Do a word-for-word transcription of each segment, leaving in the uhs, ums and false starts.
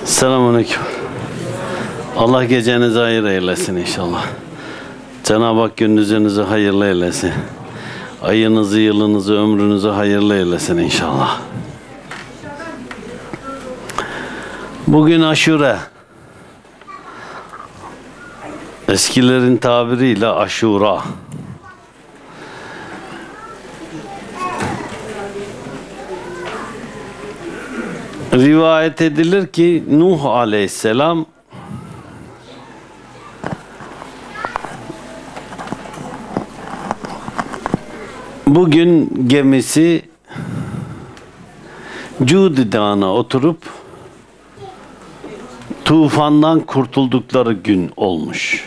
Selamünaleyküm. Allah gecenizi hayır eylesin inşallah. Cenab-ı Hak gününüzü hayırlı eylesin. Ayınızı, yılınızı, ömrünüzü hayırlı eylesin inşallah. Bugün Aşure. Eskilerin tabiriyle Aşura. Rivayet edilir ki Nuh Aleyhisselam bugün gemisi Cudi Dağı'na oturup tufandan kurtuldukları gün olmuş.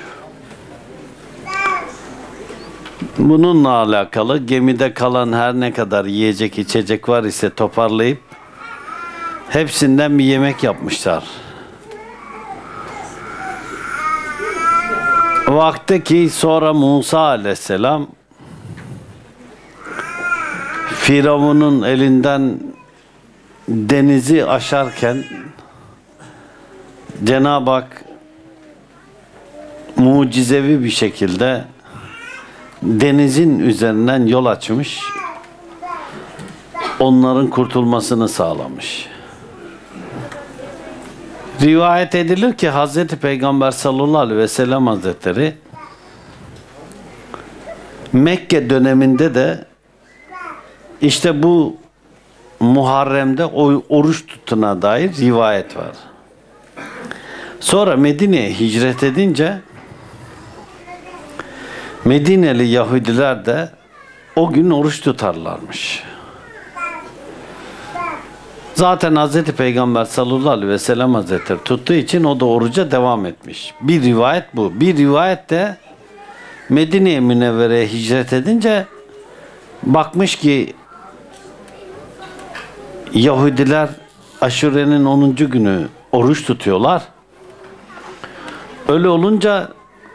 Bununla alakalı gemide kalan her ne kadar yiyecek içecek var ise toparlayıp hepsinden bir yemek yapmışlar. Vakti ki sonra Musa Aleyhisselam Firavun'un elinden denizi aşarken Cenab-ı Hak mucizevi bir şekilde denizin üzerinden yol açmış, onların kurtulmasını sağlamış. Rivayet edilir ki Hazreti Peygamber sallallahu aleyhi ve sellem Hazretleri Mekke döneminde de işte bu Muharrem'de oruç tutuna dair rivayet var. Sonra Medine'ye hicret edince Medineli Yahudiler de o gün oruç tutarlarmış. Zaten Hazreti Peygamber sallallahu aleyhi ve sellem Hazretleri tuttuğu için o da oruca devam etmiş. Bir rivayet bu. Bir rivayet de Medine-i Münevvere'ye hicret edince bakmış ki Yahudiler Aşure'nin onuncu günü oruç tutuyorlar. Öyle olunca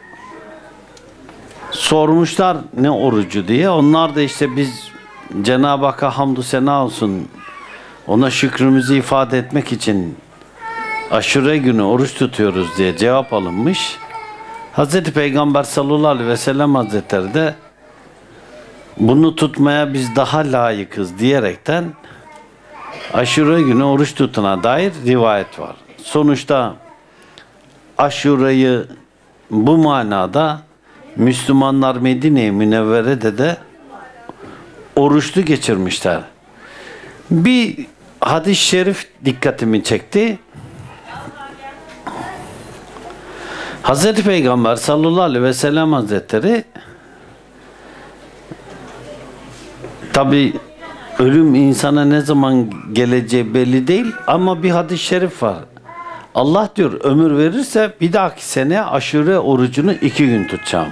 sormuşlar ne orucu diye. Onlar da işte biz Cenab-ı Hakk'a hamdü sena olsun, ona şükrümüzü ifade etmek için Aşure günü oruç tutuyoruz diye cevap alınmış. Hazreti Peygamber sallallahu aleyhi ve sellem Hazretleri de bunu tutmaya biz daha layıkız diyerekten Aşure günü oruç tutuna dair rivayet var. Sonuçta Aşure'yi bu manada Müslümanlar Medine-i Münevvere'de de oruçlu geçirmişler. Bir hadis-i şerif dikkatimi çekti. Hazreti Peygamber sallallahu aleyhi ve sellem Hazretleri tabi ölüm insana ne zaman geleceği belli değil ama bir hadis-i şerif var. Allah diyor ömür verirse bir dahaki sene Aşure orucunu iki gün tutacağım.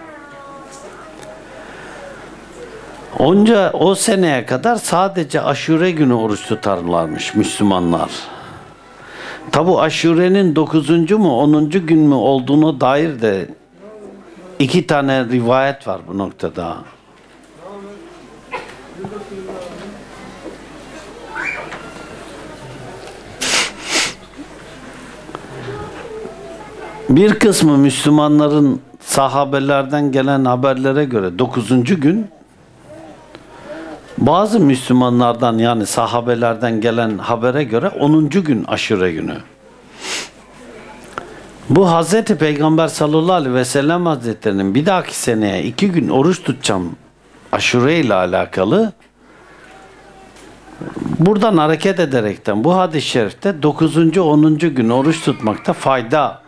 Onca o seneye kadar sadece Aşure günü oruç tutarlarmış Müslümanlar. Tabu Aşure'nin dokuzuncu mu onuncu gün mü olduğuna dair de iki tane rivayet var bu noktada. Bir kısmı Müslümanların sahabelerden gelen haberlere göre dokuzuncu gün, bazı Müslümanlardan yani sahabelerden gelen habere göre onuncu gün Aşure günü. Bu Hazreti Peygamber sallallahu aleyhi ve sellem Hazretleri'nin bir dahaki seneye iki gün oruç tutacağım Aşure ile alakalı buradan hareket ederekten bu hadis-i şerifte dokuzuncu onuncu gün oruç tutmakta fayda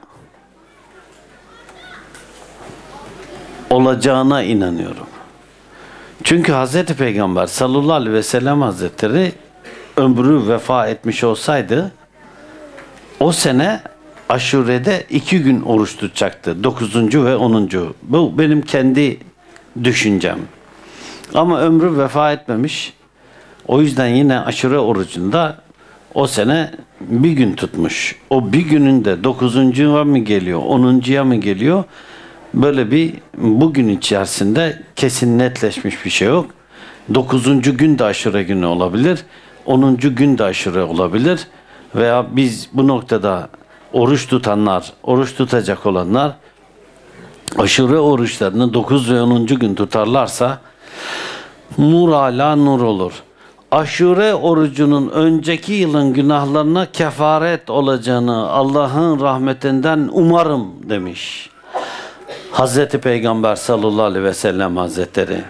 olacağına inanıyorum. Çünkü Hazreti Peygamber sallallahu aleyhi ve sellem Hazretleri ömrü vefa etmiş olsaydı o sene Aşure'de iki gün oruç tutacaktı. Dokuzuncu ve onuncu. Bu benim kendi düşüncem. Ama ömrü vefa etmemiş. O yüzden yine Aşure orucunda o sene bir gün tutmuş. O bir günün de dokuzuncuya mı geliyor, onuncuya mı geliyor? Böyle bir bugün içerisinde kesin netleşmiş bir şey yok. Dokuzuncu gün de Aşure günü olabilir. Onuncu gün de Aşure olabilir. veya biz bu noktada oruç tutanlar, oruç tutacak olanlar aşure oruçlarını dokuz ve onuncu gün tutarlarsa nur ala nur olur. Aşure orucunun önceki yılın günahlarına kefaret olacağını Allah'ın rahmetinden umarım demiş Hazreti Peygamber sallallahu aleyhi ve sellem Hazretleri.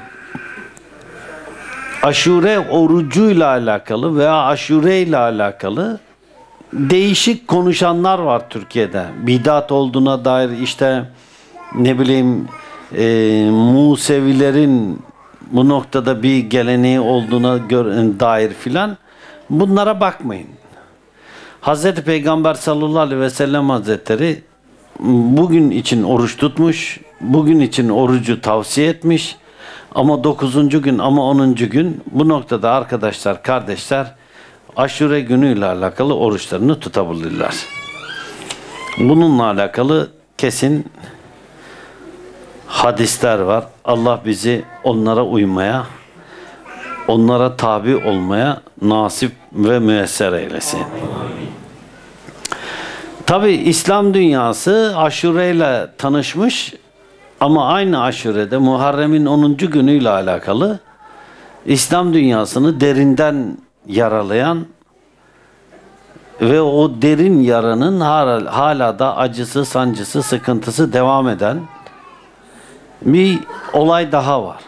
Aşure orucuyla alakalı veya aşure ile alakalı değişik konuşanlar var Türkiye'de. Bidat olduğuna dair, işte ne bileyim e, Musevilerin bu noktada bir geleneği olduğuna dair filan, bunlara bakmayın. Hazreti Peygamber sallallahu aleyhi ve sellem Hazretleri bugün için oruç tutmuş, bugün için orucu tavsiye etmiş, ama dokuzuncu gün ama onuncu gün bu noktada arkadaşlar, kardeşler aşure günüyle alakalı oruçlarını tutabilirler. Bununla alakalı kesin hadisler var. Allah bizi onlara uymaya, onlara tabi olmaya nasip ve müyesser eylesin. Tabi İslam dünyası aşureyle tanışmış, ama aynı aşurede Muharrem'in onuncu günüyle alakalı İslam dünyasını derinden yaralayan ve o derin yaranın hala, hala da acısı, sancısı, sıkıntısı devam eden bir olay daha var.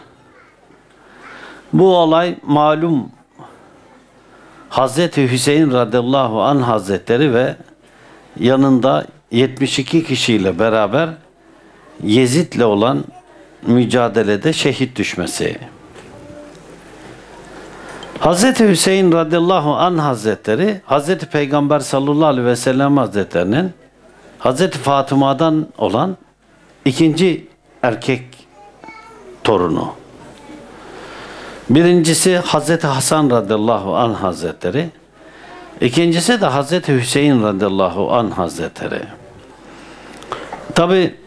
Bu olay malum Hazreti Hüseyin radıyallahu anh Hazretleri ve yanında yetmiş iki kişiyle beraber Yezid'le olan mücadelede şehit düşmesi. Hazreti Hüseyin radıyallahu anh Hazretleri, Hazreti Peygamber sallallahu aleyhi ve sellem Hazretlerinin Hazreti Fatıma'dan olan ikinci erkek torunu. Birincisi Hazreti Hasan radıyallahu anh Hazretleri, ikincisi de Hazreti Hüseyin radıyallahu anh Hazretleri. Tabi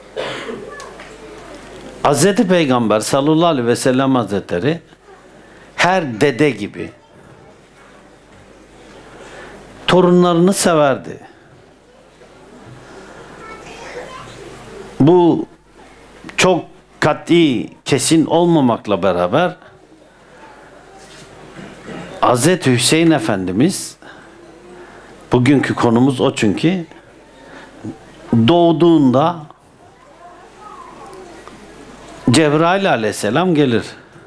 Hazreti Peygamber sallallahu aleyhi ve sellem Hazretleri her dede gibi torunlarını severdi. Bu çok kat'i, kesin olmamakla beraber Hazreti Hüseyin Efendimiz, bugünkü konumuz o çünkü, doğduğunda Cebrail aleyhisselam gelir.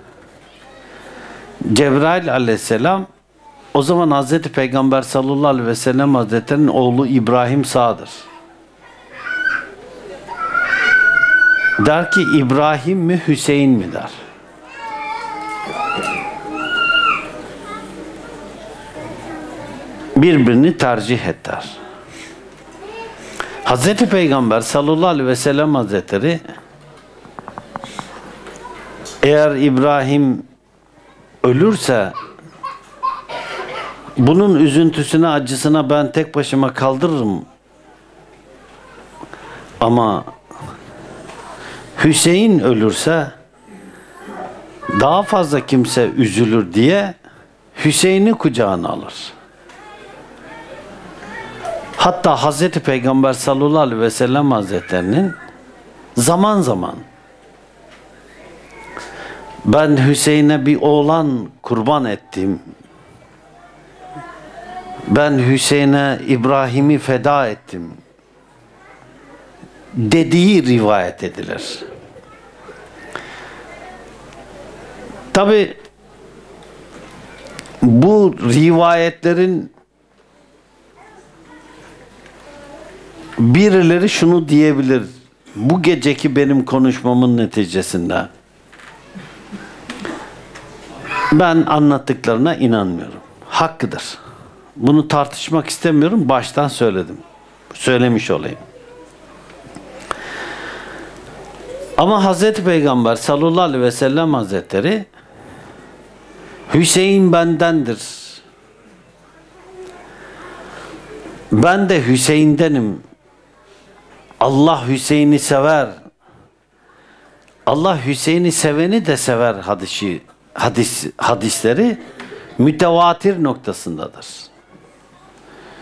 Cebrail aleyhisselam o zaman Hazreti Peygamber sallallahu aleyhi ve sellem Hazretleri'nin oğlu İbrahim Sağ'dır. Der ki İbrahim mi Hüseyin mi der. Birbirini tercih et der. Hazreti Peygamber sallallahu aleyhi ve sellem Hazretleri eğer İbrahim ölürse bunun üzüntüsüne, acısına ben tek başıma kaldırırım, ama Hüseyin ölürse daha fazla kimse üzülür diye Hüseyin'i kucağına alır. Hatta Hazreti Peygamber sallallahu aleyhi ve sellem Hazretlerinin zaman zaman ben Hüseyin'e bir oğlan kurban ettim, ben Hüseyin'e İbrahim'i feda ettim dediği rivayet edilir. Tabi bu rivayetlerin birileri şunu diyebilir bu geceki benim konuşmamın neticesinde: ben anlattıklarına inanmıyorum. Hakkıdır. Bunu tartışmak istemiyorum. Baştan söyledim. Söylemiş olayım. Ama Hazreti Peygamber sallallahu aleyhi ve sellem Hazretleri Hüseyin bendendir, ben de Hüseyin'denim, Allah Hüseyin'i sever, Allah Hüseyin'i seveni de sever hadisi, hadis, hadisleri mütevatir noktasındadır.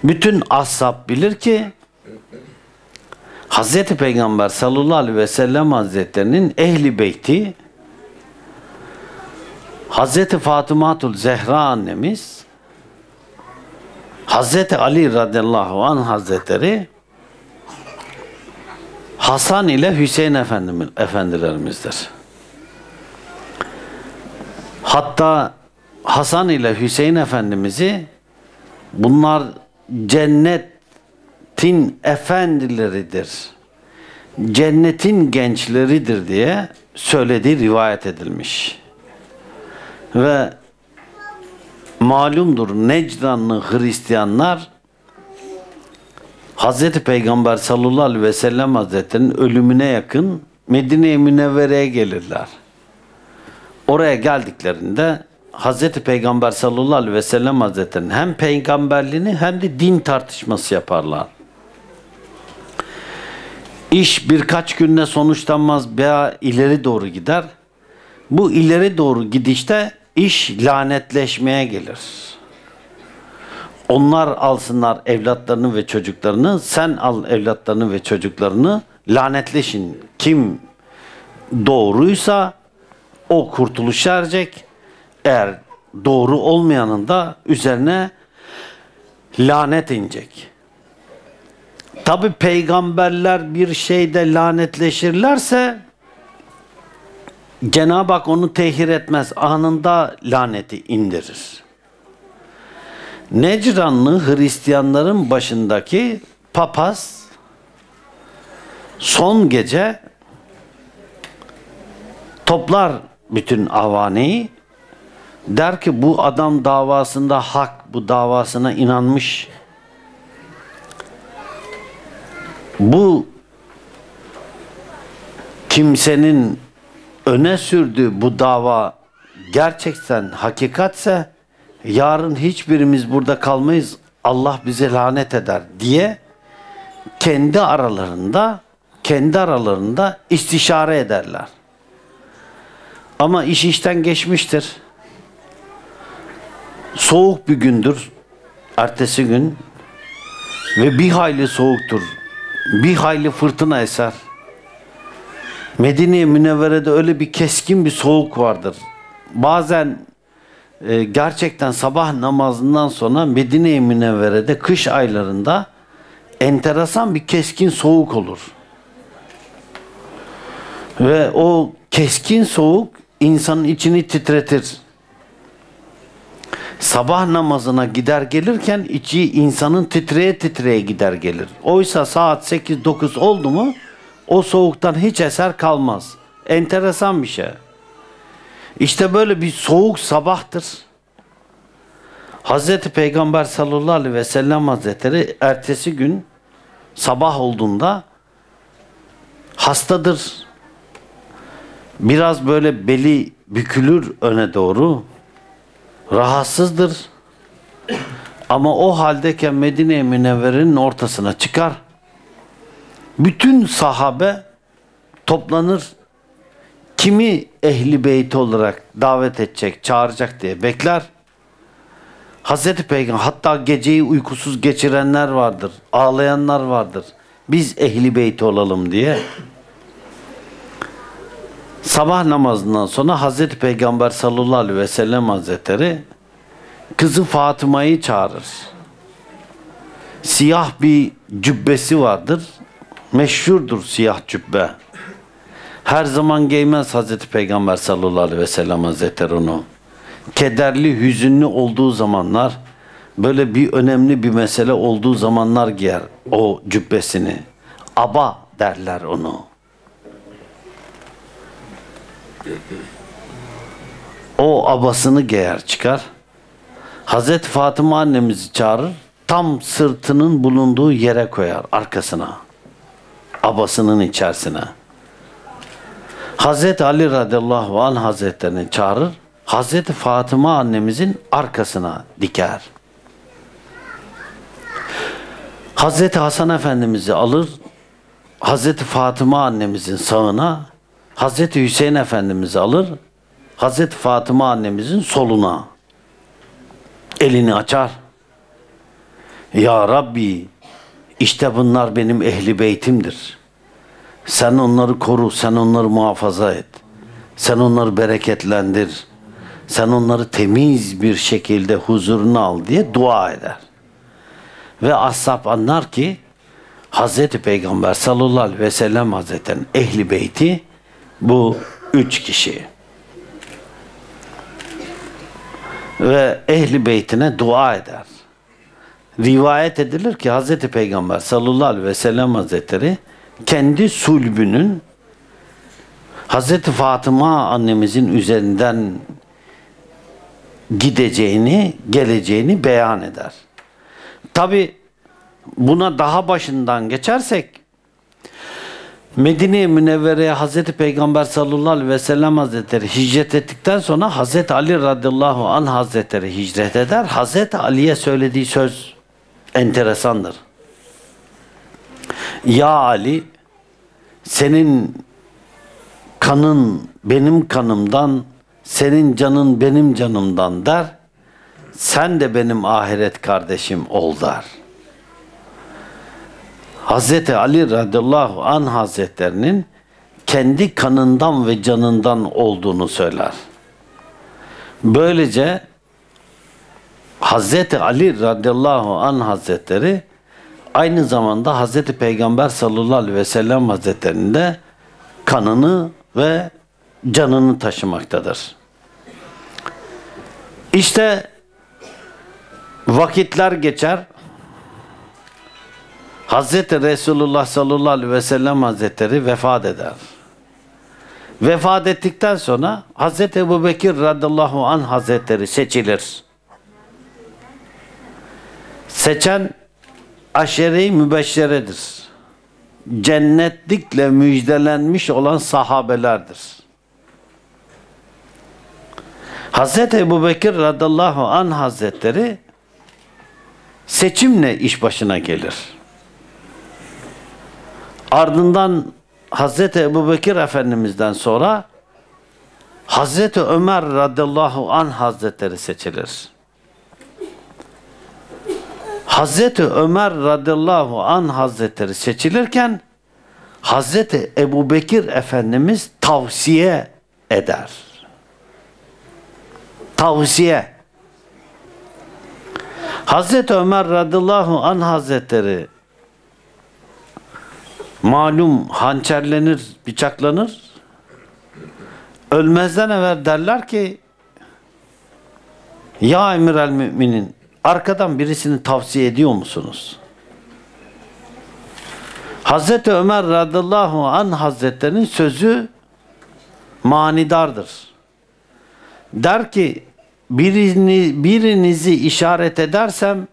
Bütün ashab bilir ki Hazreti Peygamber sallallahu aleyhi ve sellem Hazretlerinin ehli beyti Hazreti Fatımatul Zehra annemiz, Hazreti Ali radıyallahu anh Hazretleri, Hasan ile Hüseyin Efendimiz, efendilerimizdir. Hatta Hasan ile Hüseyin Efendimiz'i bunlar cennetin efendileridir, cennetin gençleridir diye söylediği rivayet edilmiş. Ve malumdur, Necranlı Hristiyanlar Hazreti Peygamber sallallahu aleyhi ve sellem Hazretleri'nin ölümüne yakın Medine-i Münevvere'ye gelirler. Oraya geldiklerinde Hazreti Peygamber sallallahu aleyhi ve sellem Hazretleri'nin hem peygamberliğini hem de din tartışması yaparlar. İş birkaç günde sonuçlanmaz veya ileri doğru gider. Bu ileri doğru gidişte iş lanetleşmeye gelir. Onlar alsınlar evlatlarını ve çocuklarını, sen al evlatlarını ve çocuklarını, lanetleşin. Kim doğruysa o kurtuluş erecek. Eğer doğru olmayanın da üzerine lanet inecek. Tabi peygamberler bir şeyde lanetleşirlerse Cenab-ı Hak onu tehir etmez. Anında laneti indirir. Necranlı Hristiyanların başındaki papaz son gece toplar bütün avaneyi, der ki bu adam davasında hak, bu davasına inanmış. Bu kimsenin öne sürdüğü bu dava gerçekten hakikatse yarın hiçbirimiz burada kalmayız, Allah bize lanet eder diye kendi aralarında kendi aralarında istişare ederler. Ama iş işten geçmiştir. Soğuk bir gündür, ertesi gün, ve bir hayli soğuktur, bir hayli fırtına eser. Medine-i Münevvere'de öyle bir keskin bir soğuk vardır. Bazen e, gerçekten sabah namazından sonra Medine-i Münevvere'de kış aylarında enteresan bir keskin soğuk olur. Ve o keskin soğuk insanın içini titretir. Sabah namazına gider gelirken içi insanın titreye titreye gider gelir. Oysa saat sekiz dokuz oldu mu o soğuktan hiç eser kalmaz. Enteresan bir şey. İşte böyle bir soğuk sabahtır. Hazreti Peygamber sallallahu aleyhi ve sellem Hazretleri ertesi gün sabah olduğunda hastadır. Biraz böyle beli bükülür öne doğru. Rahatsızdır. Ama o haldeyken Medine-i Münevvere'nin ortasına çıkar. Bütün sahabe toplanır. Kimi ehli beyt olarak davet edecek, çağıracak diye bekler. Hazreti Peygamber, hatta geceyi uykusuz geçirenler vardır, ağlayanlar vardır. Biz ehli beyt olalım diye. Sabah namazından sonra Hazreti Peygamber sallallahu aleyhi ve sellem Hazretleri kızı Fatıma'yı çağırır. Siyah bir cübbesi vardır. Meşhurdur siyah cübbe. Her zaman giymez Hazreti Peygamber sallallahu aleyhi ve sellem Hazretleri onu. Kederli, hüzünlü olduğu zamanlar, böyle bir önemli bir mesele olduğu zamanlar giyer o cübbesini. Aba derler onu. O abasını giyer çıkar. Hazreti Fatıma annemizi çağırır. Tam sırtının bulunduğu yere koyar, arkasına. Abasının içerisine. Hazreti Ali radıyallahu anh Hazretlerini çağırır. Hazreti Fatıma annemizin arkasına diker. Hazreti Hasan Efendimiz'i alır. Hazreti Fatıma annemizin sağına, Hazreti Hüseyin Efendimiz'i alır. Hazreti Fatıma annemizin soluna elini açar. Ya Rabbi, işte bunlar benim ehli beytimdir. Sen onları koru, sen onları muhafaza et. Sen onları bereketlendir. Sen onları temiz bir şekilde huzuruna al diye dua eder. Ve ashab anlar ki Hazreti Peygamber sallallahu aleyhi ve sellem Hazretleri'nin ehli beyti bu üç kişi. Ve ehli beytine dua eder. Rivayet edilir ki Hazreti Peygamber sallallahu aleyhi ve sellem Hazretleri kendi sulbünün Hazreti Fatıma annemizin üzerinden gideceğini, geleceğini beyan eder. Tabi buna daha başından geçersek Medine-i Münevvere'ye Hazreti Peygamber sallallahu aleyhi ve sellem Hazretleri hicret ettikten sonra Hazreti Ali radıyallahu anh Hazretleri hicret eder. Hazreti Ali'ye söylediği söz enteresandır. Ya Ali, senin kanın benim kanımdan, senin canın benim canımdan der. Sen de benim ahiret kardeşim ol der. Hazreti Ali radıyallahu anh Hazretlerinin kendi kanından ve canından olduğunu söyler. Böylece Hazreti Ali radıyallahu anh Hazretleri aynı zamanda Hazreti Peygamber sallallahu aleyhi ve sellem Hazretlerinin de kanını ve canını taşımaktadır. İşte vakitler geçer. Hazreti Resulullah sallallahu aleyhi ve sellem Hazretleri vefat eder. Vefat ettikten sonra Hazreti Ebubekir radıyallahu anh Hazretleri seçilir. Seçen aşere-i mübeşşeredir. Cennetlikle müjdelenmiş olan sahabelerdir. Hazreti Ebubekir radıyallahu anh Hazretleri seçimle iş başına gelir. Ardından Hazreti Ebubekir Efendimiz'den sonra Hazreti Ömer radıyallahu anh Hazretleri seçilir. Hazreti Ömer radıyallahu anh Hazretleri seçilirken Hazreti Ebubekir Efendimiz tavsiye eder. Tavsiye. Hazreti Ömer radıyallahu anh Hazretleri malum hançerlenir, bıçaklanır. Ölmezden evvel derler ki ya emir el müminin, arkadan birisini tavsiye ediyor musunuz? Hazreti Ömer radıyallahu anh Hazretlerinin sözü manidardır. Der ki birini, birinizi işaret edersem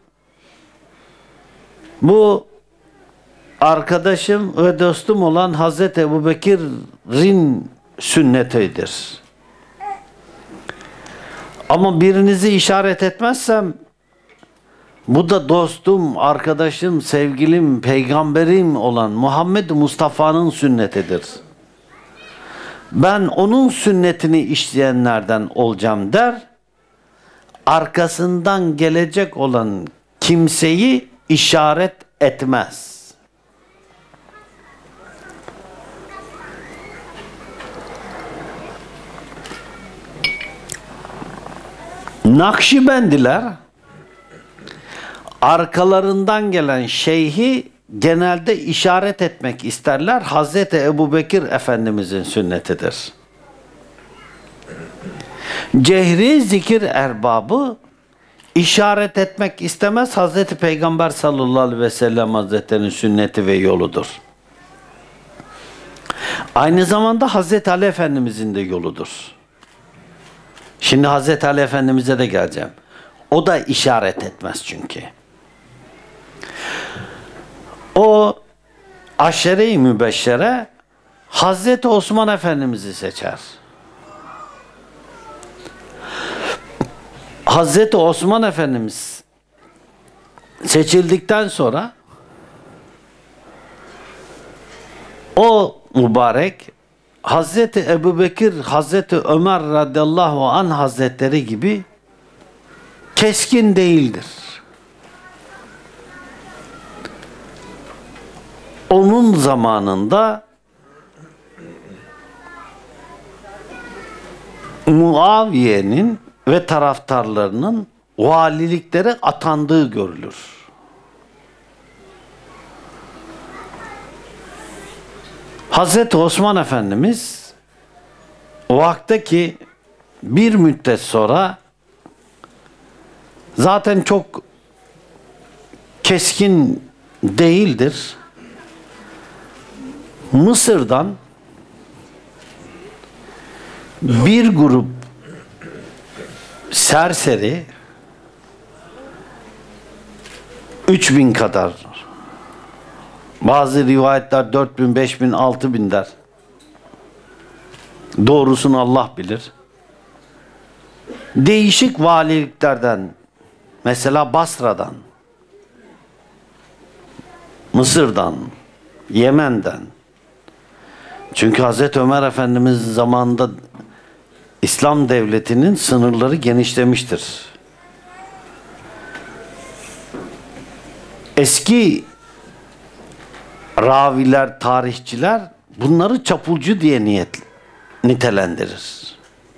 bu arkadaşım ve dostum olan Hazreti Ebubekir'in sünnetidir. Ama birinizi işaret etmezsem bu da dostum, arkadaşım, sevgilim, peygamberim olan Muhammed Mustafa'nın sünnetidir. Ben onun sünnetini işleyenlerden olacağım der. Arkasından gelecek olan kimseyi işaret etmez. Nakşibendiler arkalarından gelen şeyhi genelde işaret etmek isterler. Hazreti Ebubekir Efendimizin sünnetidir. Cehri zikir erbabı işaret etmek istemez. Hazreti Peygamber sallallahu aleyhi ve sellem Hazretleri'nin sünneti ve yoludur. Aynı zamanda Hazreti Ali Efendimizin de yoludur. Şimdi Hazreti Ali Efendimiz'e de geleceğim. O da işaret etmez çünkü. O aşere-i mübeşşere Hazreti Osman Efendimiz'i seçer. Hazreti Osman Efendimiz seçildikten sonra o mübarek Hazreti Ebubekir, Hazreti Ömer radıyallahu anh Hazretleri gibi keskin değildir. onun zamanında Muaviye'nin ve taraftarlarının valiliklere atandığı görülür. Hazreti Osman Efendimiz o vaktaki bir müddet sonra zaten çok keskin değildir. Mısır'dan bir grup serseri üç bin kadar, bazı rivayetler dört bin, beş bin, altı bin der. Doğrusunu Allah bilir. Değişik valiliklerden, mesela Basra'dan, Mısır'dan, Yemen'den. Çünkü Hazreti Ömer Efendimiz zamanında İslam devletinin sınırları genişlemiştir. Eski raviler, tarihçiler bunları çapulcu diye niyet, nitelendirir.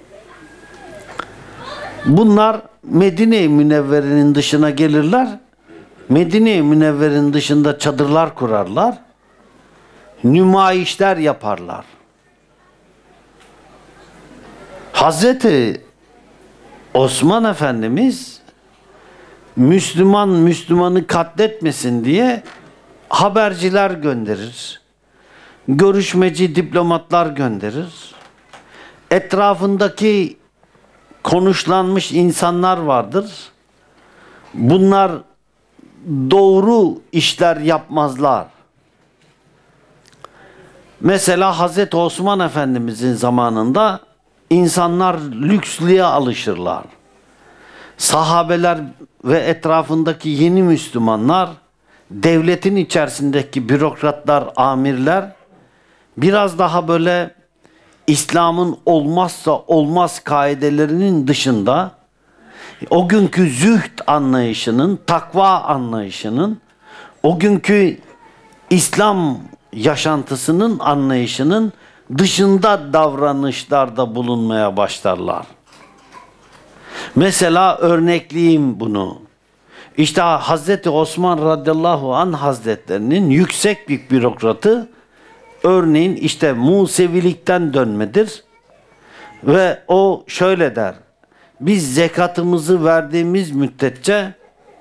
Bunlar Medine-i Münevvere'nin dışına gelirler. Medine-i Münevvere'nin dışında çadırlar kurarlar. Nümayişler yaparlar. Hazreti Osman Efendimiz Müslüman Müslümanı katletmesin diye haberciler gönderir. Görüşmeci diplomatlar gönderir. Etrafındaki konuşlanmış insanlar vardır. Bunlar doğru işler yapmazlar. Mesela Hazreti Osman Efendimizin zamanında insanlar lükslüğe alışırlar. Sahabeler ve etrafındaki yeni Müslümanlar, devletin içerisindeki bürokratlar, amirler biraz daha böyle İslam'ın olmazsa olmaz kaidelerinin dışında o günkü zühd anlayışının, takva anlayışının, o günkü İslam yaşantısının anlayışının dışında davranışlarda bulunmaya başlarlar. Mesela örnekleyeyim bunu. İşte Hazreti Osman radıyallahu anh hazretlerinin yüksek bir bürokratı, örneğin işte Musevilikten dönmedir ve o şöyle der: biz zekatımızı verdiğimiz müddetçe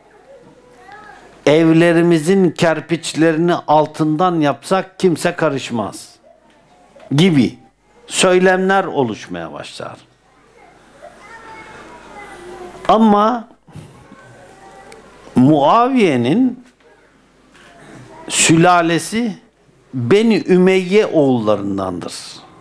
evlerimizin kerpiçlerini altından yapsak kimse karışmaz gibi söylemler oluşmaya başlar. Ama Muaviye'nin sülalesi Beni Ümeyye oğullarındandır.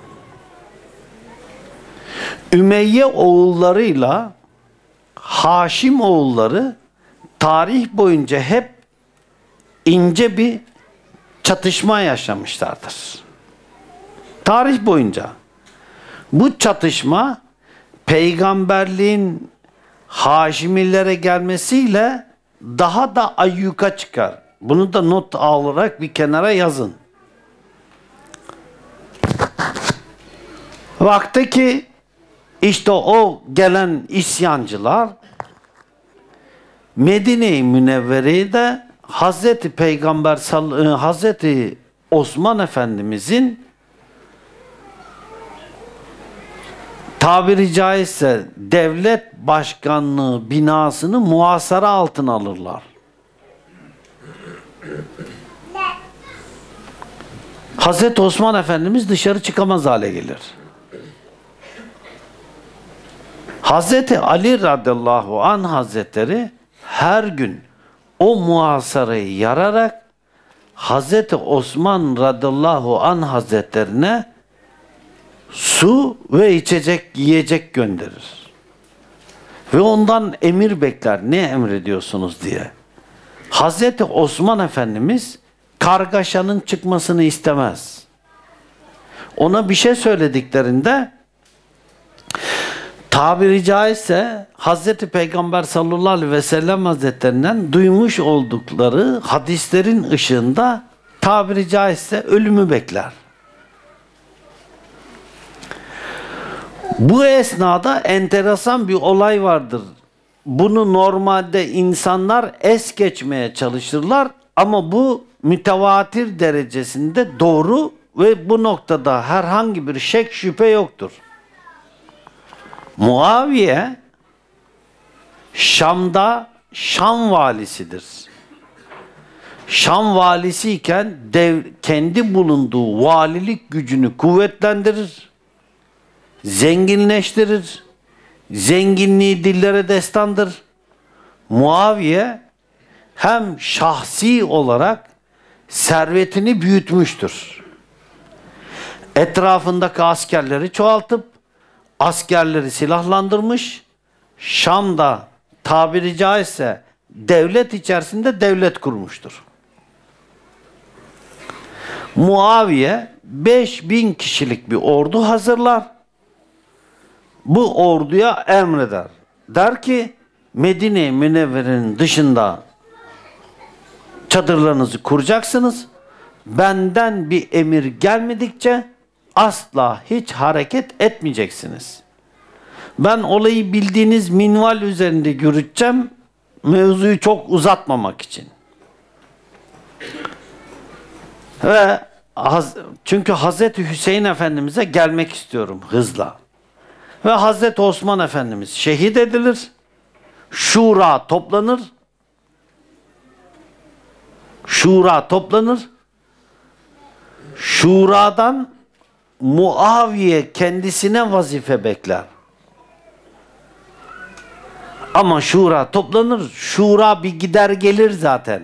Ümeyye oğullarıyla Haşim oğulları tarih boyunca hep ince bir çatışma yaşamışlardır. Tarih boyunca. Bu çatışma peygamberliğin Haşimilere gelmesiyle daha da ayyuka çıkar. Bunu da not alarak bir kenara yazın. Vakti ki işte o gelen isyancılar Medine-i Münevvere'yi de Hazreti Peygamber Hazreti Osman Efendimizin tabiri caizse devlet başkanlığı binasını muhasara altına alırlar. Hazreti Osman Efendimiz dışarı çıkamaz hale gelir. Hazreti Ali radıyallahu anh hazretleri her gün o muhasarayı yararak Hazreti Osman radıyallahu anh hazretlerine su ve içecek, yiyecek gönderir. Ve ondan emir bekler. Ne emrediyorsunuz diye. Hazreti Osman Efendimiz kargaşanın çıkmasını istemez. Ona bir şey söylediklerinde tabiri caizse Hazreti Peygamber sallallahu aleyhi ve sellem hazretlerinden duymuş oldukları hadislerin ışığında tabiri caizse ölümü bekler. Bu esnada enteresan bir olay vardır. Bunu normalde insanlar es geçmeye çalışırlar ama bu mütevatir derecesinde doğru ve bu noktada herhangi bir şek şüphe yoktur. Muaviye Şam'da Şam valisidir. Şam valisi iken dev, kendi bulunduğu valilik gücünü kuvvetlendirir, zenginleştirir. Zenginliği dillere destandır. Muaviye hem şahsi olarak servetini büyütmüştür. Etrafındaki askerleri çoğaltıp askerleri silahlandırmış. Şam'da tabiri caizse devlet içerisinde devlet kurmuştur. Muaviye beş bin kişilik bir ordu hazırlar. Bu orduya emreder. Der ki Medine-i Münevvere'nin dışında çadırlarınızı kuracaksınız. Benden bir emir gelmedikçe asla hiç hareket etmeyeceksiniz. Ben olayı bildiğiniz minval üzerinde yürüteceğim. Mevzuyu çok uzatmamak için. Ve çünkü Hazreti Hüseyin Efendimiz'e gelmek istiyorum hızla. Ve Hazreti Osman Efendimiz şehit edilir. Şura toplanır. Şura toplanır. Şuradan Muaviye kendisine vazife bekler. Ama şura toplanır. Şura bir gider gelir zaten.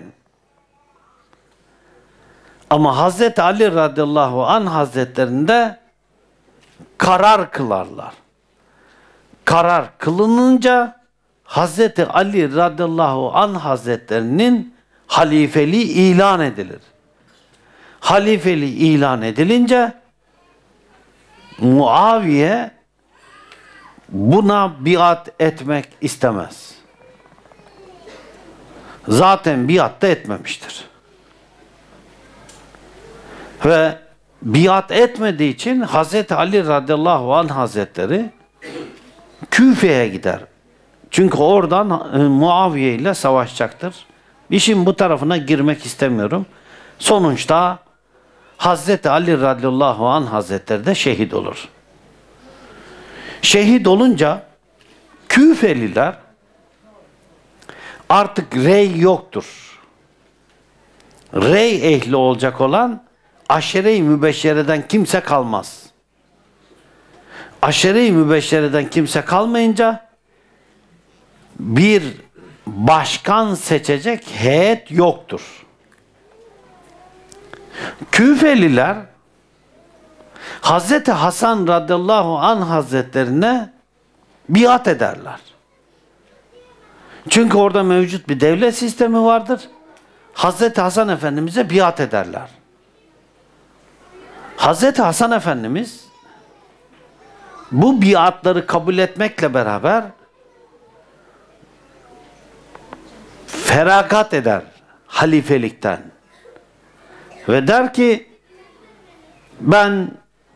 Ama Hazreti Ali radıyallahu anh hazretlerinde karar kılarlar. Karar kılınınca Hazreti Ali radıyallahu anh hazretlerinin halifeliği ilan edilir. Halifeliği ilan edilince Muaviye buna biat etmek istemez. Zaten biat da etmemiştir. Ve biat etmediği için Hazreti Ali radıyallahu anh hazretleri Küfe'ye gider. Çünkü oradan e, Muaviye ile savaşacaktır. İşin bu tarafına girmek istemiyorum. Sonuçta Hazreti Ali radıyallahu anh hazretleri de şehit olur. Şehit olunca Küfeliler artık rey yoktur. Rey ehli olacak olan aşere-i mübeşşereden kimse kalmaz. Aşere-i mübeşşereden kimse kalmayınca bir başkan seçecek heyet yoktur. Küfeliler Hazreti Hasan radıyallahu anh hazretlerine biat ederler. Çünkü orada mevcut bir devlet sistemi vardır. Hazreti Hasan Efendimiz'e biat ederler. Hazreti Hasan Efendimiz bu biatları kabul etmekle beraber feragat eder halifelikten. Ve der ki ben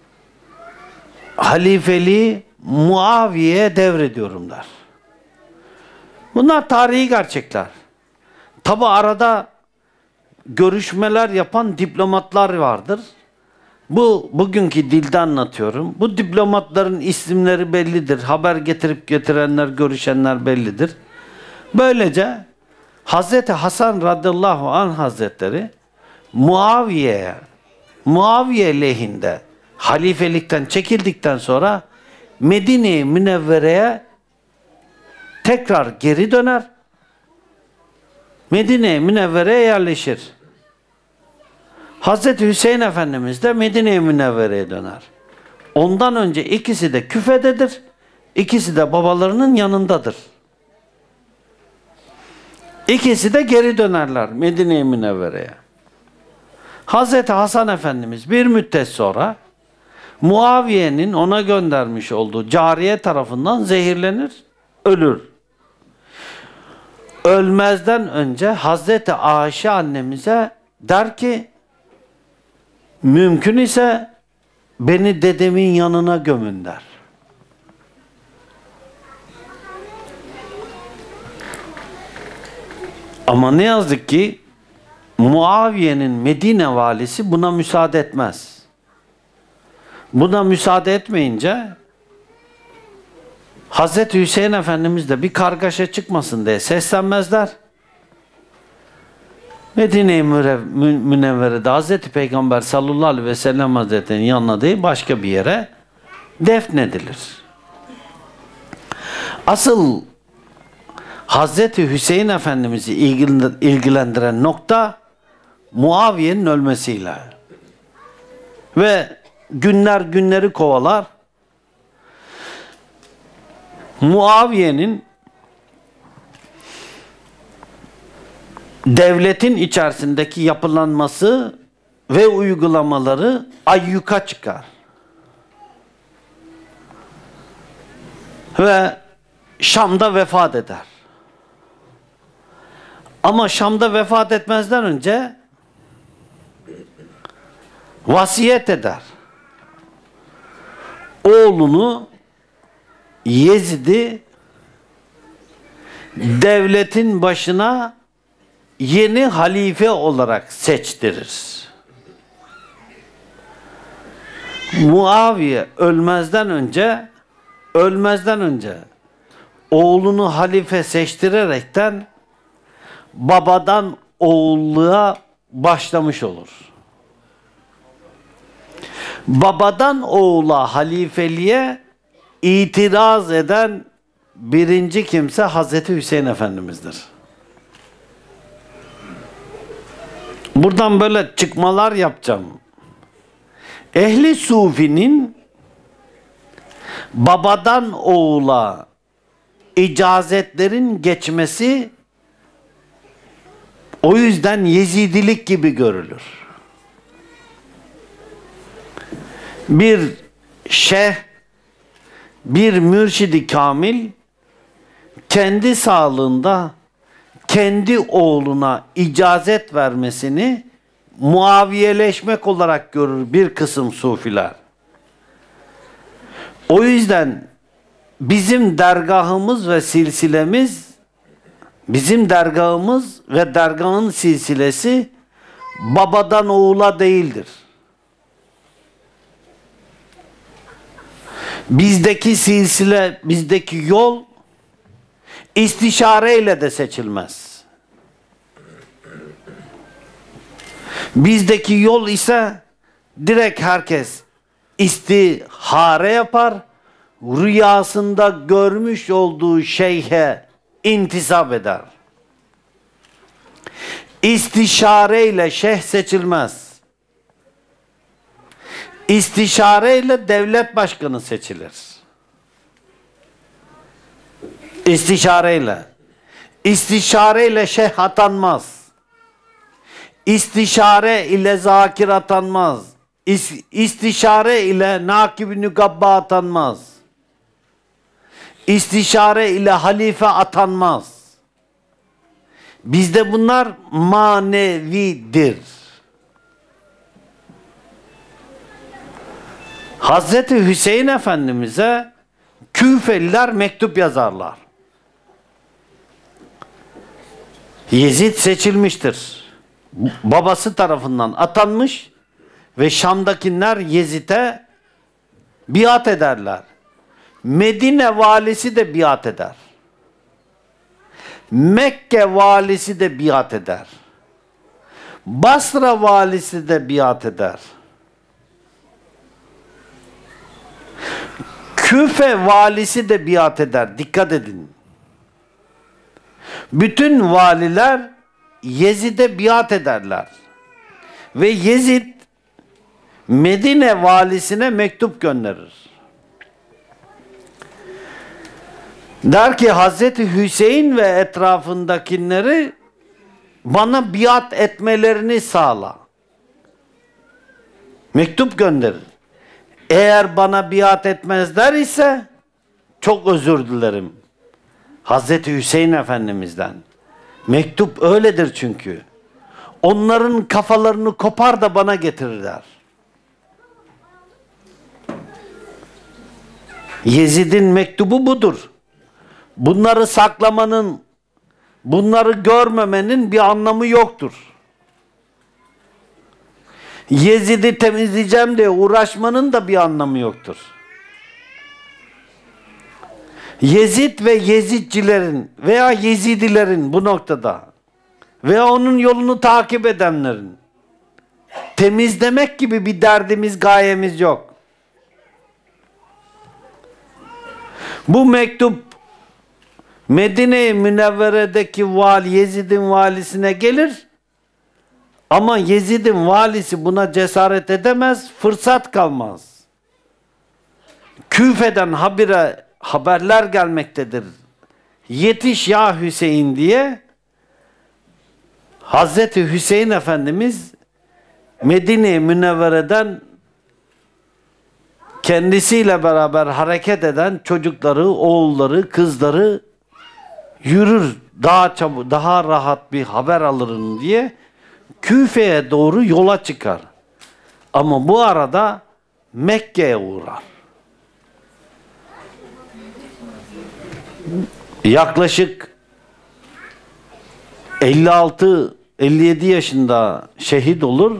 halifeliği Muaviye'ye devrediyorum der. Bunlar tarihi gerçekler. Tabi arada görüşmeler yapan diplomatlar vardır. Bu bugünkü dilde anlatıyorum. Bu diplomatların isimleri bellidir. Haber getirip getirenler, görüşenler bellidir. Böylece Hazreti Hasan radıyallahu anh hazretleri Muaviye'ye, Muaviye lehinde halifelikten çekildikten sonra Medine-i Münevvere'ye tekrar geri döner. Medine-i Münevvere'ye yerleşir. Hazreti Hüseyin Efendimiz de Medine-i Münevvere'ye döner. Ondan önce ikisi de Küfe'dedir. İkisi de babalarının yanındadır. İkisi de geri dönerler Medine-i Münevvere'ye. Hazreti Hasan Efendimiz bir müddet sonra Muaviye'nin ona göndermiş olduğu cariye tarafından zehirlenir, ölür. Ölmezden önce Hazreti Ayşe annemize der ki Mümkün ise beni dedemin yanına gömün der. Ama ne yazık ki Muaviye'nin Medine valisi buna müsaade etmez. Buna müsaade etmeyince Hazreti Hüseyin Efendimiz de bir kargaşa çıkmasın diye seslenmezler. Medine-i Münevvere'de Hazreti Peygamber sallallahu aleyhi ve sellem Hazretleri'nin yanına değil başka bir yere defnedilir. Asıl Hazreti Hüseyin Efendimiz'i ilgilendiren nokta Muaviye'nin ölmesiyle. Ve günler günleri kovalar. Muaviye'nin devletin içerisindeki yapılanması ve uygulamaları ayyuka çıkar. Ve Şam'da vefat eder. Ama Şam'da vefat etmezden önce vasiyet eder. Oğlunu Yezid'i devletin başına yeni halife olarak seçtirir. Muaviye ölmezden önce ölmezden önce oğlunu halife seçtirerekten babadan oğulluğa başlamış olur. Babadan oğula halifeliğe itiraz eden birinci kimse Hazreti Hüseyin Efendimiz'dir. Buradan böyle çıkmalar yapacağım. Ehli Sufi'nin babadan oğula icazetlerin geçmesi o yüzden Yezidilik gibi görülür. Bir şeyh, bir mürşidi kamil kendi sağlığında kendi oğluna icazet vermesini muaviyeleşmek olarak görür bir kısım sufiler. O yüzden bizim dergahımız ve silsilemiz, bizim dergahımız ve dergahın silsilesi babadan oğula değildir. Bizdeki silsile, bizdeki yol istişareyle de seçilmez. Bizdeki yol ise direkt herkes istihare yapar, rüyasında görmüş olduğu şeyhe intisap eder. İstişareyle şeyh seçilmez. İstişareyle devlet başkanı seçilir. İstişareyle. İstişareyle şeyh atanmaz. İstişare ile zakir atanmaz. İstişare ile nakib-i nükabba atanmaz. İstişare ile halife atanmaz. Bizde bunlar manevidir. Hazreti Hüseyin Efendimiz'e Küfeliler mektup yazarlar. Yezid seçilmiştir. Babası tarafından atanmış ve Şam'dakiler Yezid'e biat ederler. Medine valisi de biat eder. Mekke valisi de biat eder. Basra valisi de biat eder. Küfe valisi de biat eder. Dikkat edin. Bütün valiler Yezid'e biat ederler. Ve Yezid Medine valisine mektup gönderir. Der ki Hazreti Hüseyin ve etrafındakileri bana biat etmelerini sağla. Mektup gönderir. Eğer bana biat etmezler ise çok özür dilerim. Hazreti Hüseyin Efendimiz'den. Mektup öyledir çünkü. Onların kafalarını kopar da bana getirirler. Yezid'in mektubu budur. Bunları saklamanın, bunları görmemenin bir anlamı yoktur. Yezid'i temizleyeceğim diye uğraşmanın da bir anlamı yoktur. Yezid ve Yezidcilerin veya Yezidilerin bu noktada veya onun yolunu takip edenlerin temizlemek gibi bir derdimiz, gayemiz yok. Bu mektup Medine-i Münevvere'deki vali, Yezid'in valisine gelir ama Yezid'in valisi buna cesaret edemez, fırsat kalmaz. Küfe'den habire haberler gelmektedir. Yetiş ya Hüseyin diye Hazreti Hüseyin Efendimiz Medine-i Münevvere'den kendisiyle beraber hareket eden çocukları, oğulları, kızları yürür, daha çabuk, daha rahat bir haber alırım diye Küfe'ye doğru yola çıkar. Ama bu arada Mekke'ye uğrar. Yaklaşık elli altı elli yedi yaşında şehit olur.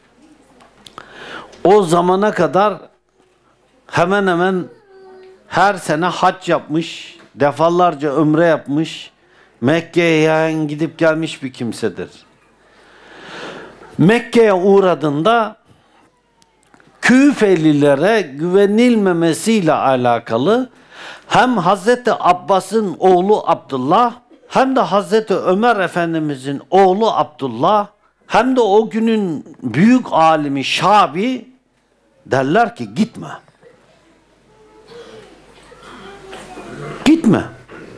O zamana kadar hemen hemen her sene hac yapmış, defalarca ömre yapmış, Mekke'ye yani gidip gelmiş bir kimsedir. Mekke'ye uğradığında Küfelilere güvenilmemesiyle alakalı hem Hazreti Abbas'ın oğlu Abdullah hem de Hazreti Ömer Efendimizin oğlu Abdullah hem de o günün büyük alimi Şabi derler ki gitme. Gitme.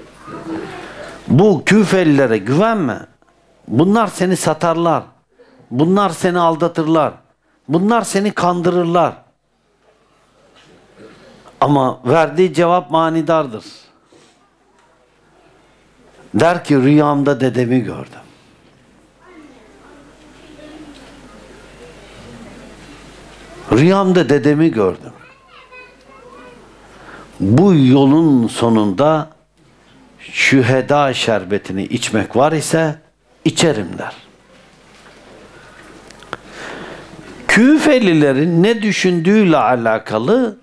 Bu Küfelilere güvenme. Bunlar seni satarlar. Bunlar seni aldatırlar. Bunlar seni kandırırlar. Ama verdiği cevap manidardır. Der ki rüyamda dedemi gördüm. Rüyamda dedemi gördüm. Bu yolun sonunda şüheda şerbetini içmek var ise içerim der. Küfelilerin ne düşündüğüyle alakalı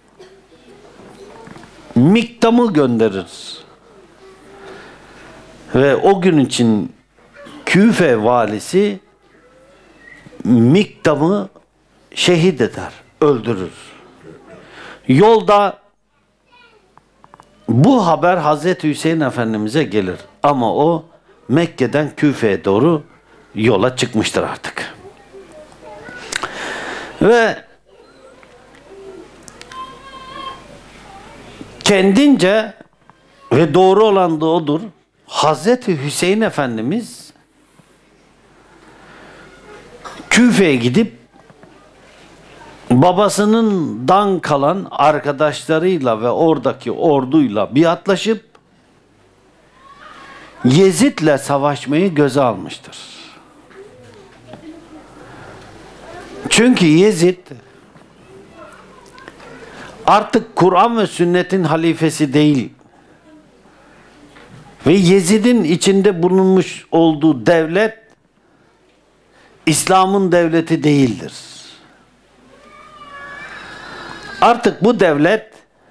Miktam'ı gönderir. Ve o gün için Küfe valisi Miktam'ı şehit eder, öldürür. Yolda bu haber Hazreti Hüseyin Efendimiz'e gelir. Ama o Mekke'den Küfe'ye doğru yola çıkmıştır artık. Ve kendince ve doğru olan da odur. Hazreti Hüseyin Efendimiz Küfe'ye gidip babasından kalan arkadaşlarıyla ve oradaki orduyla biatlaşıp Yezid'le savaşmayı göze almıştır. Çünkü Yezid artık Kur'an ve sünnetin halifesi değil ve Yezid'in içinde bulunmuş olduğu devlet İslam'ın devleti değildir. Artık bu devlet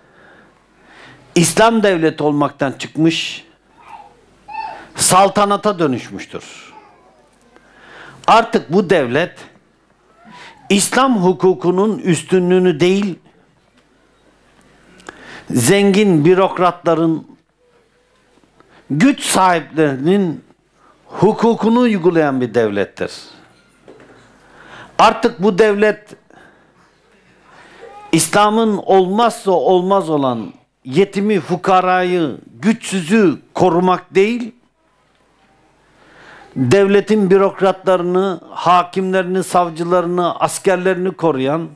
İslam devleti olmaktan çıkmış, saltanata dönüşmüştür. Artık bu devlet İslam hukukunun üstünlüğünü değil, zengin bürokratların, güç sahiplerinin hukukunu uygulayan bir devlettir. Artık bu devlet İslam'ın olmazsa olmaz olan yetimi, fukarayı, güçsüzü korumak değil, devletin bürokratlarını, hakimlerini, savcılarını, askerlerini koruyan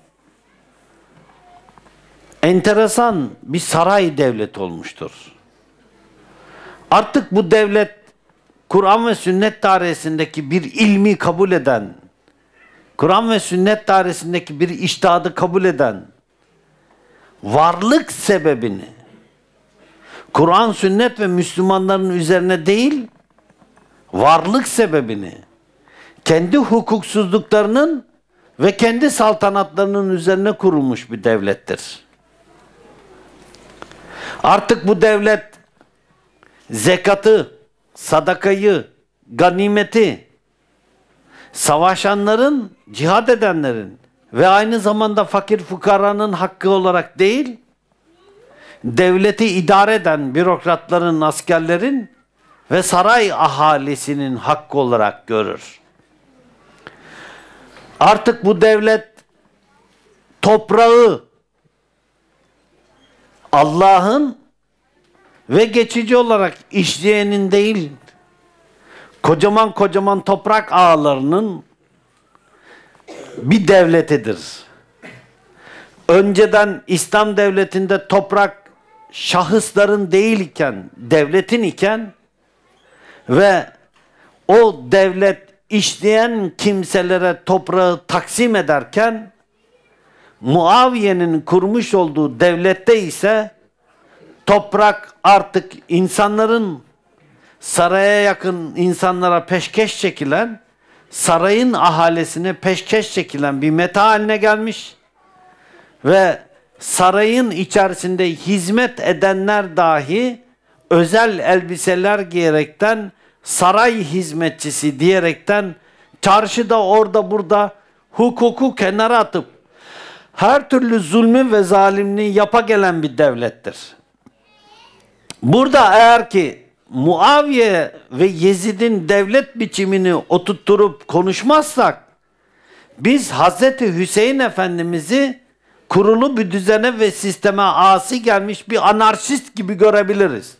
enteresan bir saray devleti olmuştur. Artık bu devlet Kur'an ve sünnet dairesindeki bir ilmi kabul eden, Kur'an ve sünnet dairesindeki bir içtihadı kabul eden, varlık sebebini Kur'an, sünnet ve Müslümanların üzerine değil, varlık sebebini kendi hukuksuzluklarının ve kendi saltanatlarının üzerine kurulmuş bir devlettir. Artık bu devlet zekatı, sadakayı, ganimeti savaşanların, cihad edenlerin ve aynı zamanda fakir fukaranın hakkı olarak değil, devleti idare eden bürokratların, askerlerin ve saray ahalisinin hakkı olarak görür. Artık bu devlet toprağı Allah'ın ve geçici olarak işleyenin değil, kocaman kocaman toprak ağlarının bir devletidir. Önceden İslam devletinde toprak şahısların değilken, devletin iken ve o devlet işleyen kimselere toprağı taksim ederken, Muaviye'nin kurmuş olduğu devlette ise toprak artık insanların, saraya yakın insanlara peşkeş çekilen, sarayın ahalisine peşkeş çekilen bir meta haline gelmiş ve sarayın içerisinde hizmet edenler dahi özel elbiseler giyerekten saray hizmetçisi diyerekten çarşıda orada burada hukuku kenara atıp her türlü zulmü ve zalimliği yapa gelen bir devlettir. Burada eğer ki Muaviye ve Yezid'in devlet biçimini oturtturup konuşmazsak, biz Hazreti Hüseyin Efendimiz'i kurulu bir düzene ve sisteme asi gelmiş bir anarşist gibi görebiliriz.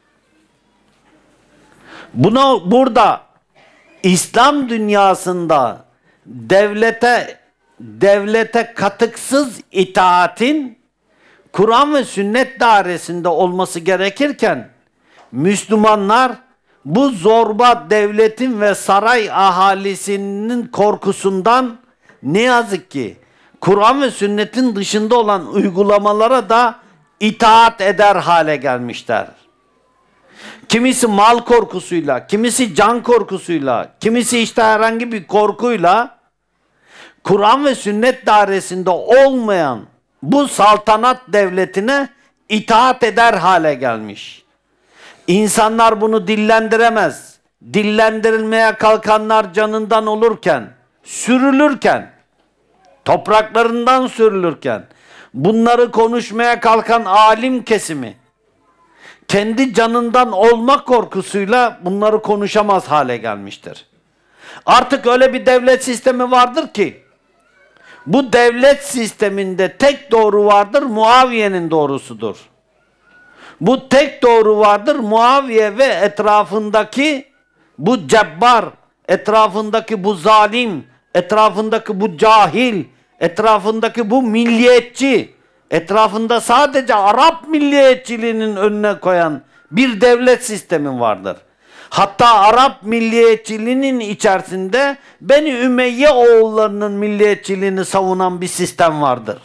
Buna burada İslam dünyasında devlete devlete katıksız itaatin Kur'an ve sünnet dairesinde olması gerekirken, Müslümanlar bu zorba devletin ve saray ahalisinin korkusundan ne yazık ki Kur'an ve sünnetin dışında olan uygulamalara da itaat eder hale gelmişler. Kimisi mal korkusuyla, kimisi can korkusuyla, kimisi işte herhangi bir korkuyla Kur'an ve sünnet dairesinde olmayan bu saltanat devletine itaat eder hale gelmiş. İnsanlar bunu dillendiremez. Dillendirilmeye kalkanlar canından olurken, sürülürken, topraklarından sürülürken, bunları konuşmaya kalkan alim kesimi, kendi canından olma korkusuyla bunları konuşamaz hale gelmiştir. Artık öyle bir devlet sistemi vardır ki, bu devlet sisteminde tek doğru vardır, Muaviye'nin doğrusudur. Bu tek doğru vardır, Muaviye ve etrafındaki bu cebbar, etrafındaki bu zalim, etrafındaki bu cahil, etrafındaki bu milliyetçi, etrafında sadece Arap milliyetçiliğinin önüne koyan bir devlet sistemi vardır. Hatta Arap milliyetçiliğinin içerisinde Beni Ümeyye oğullarının milliyetçiliğini savunan bir sistem vardır.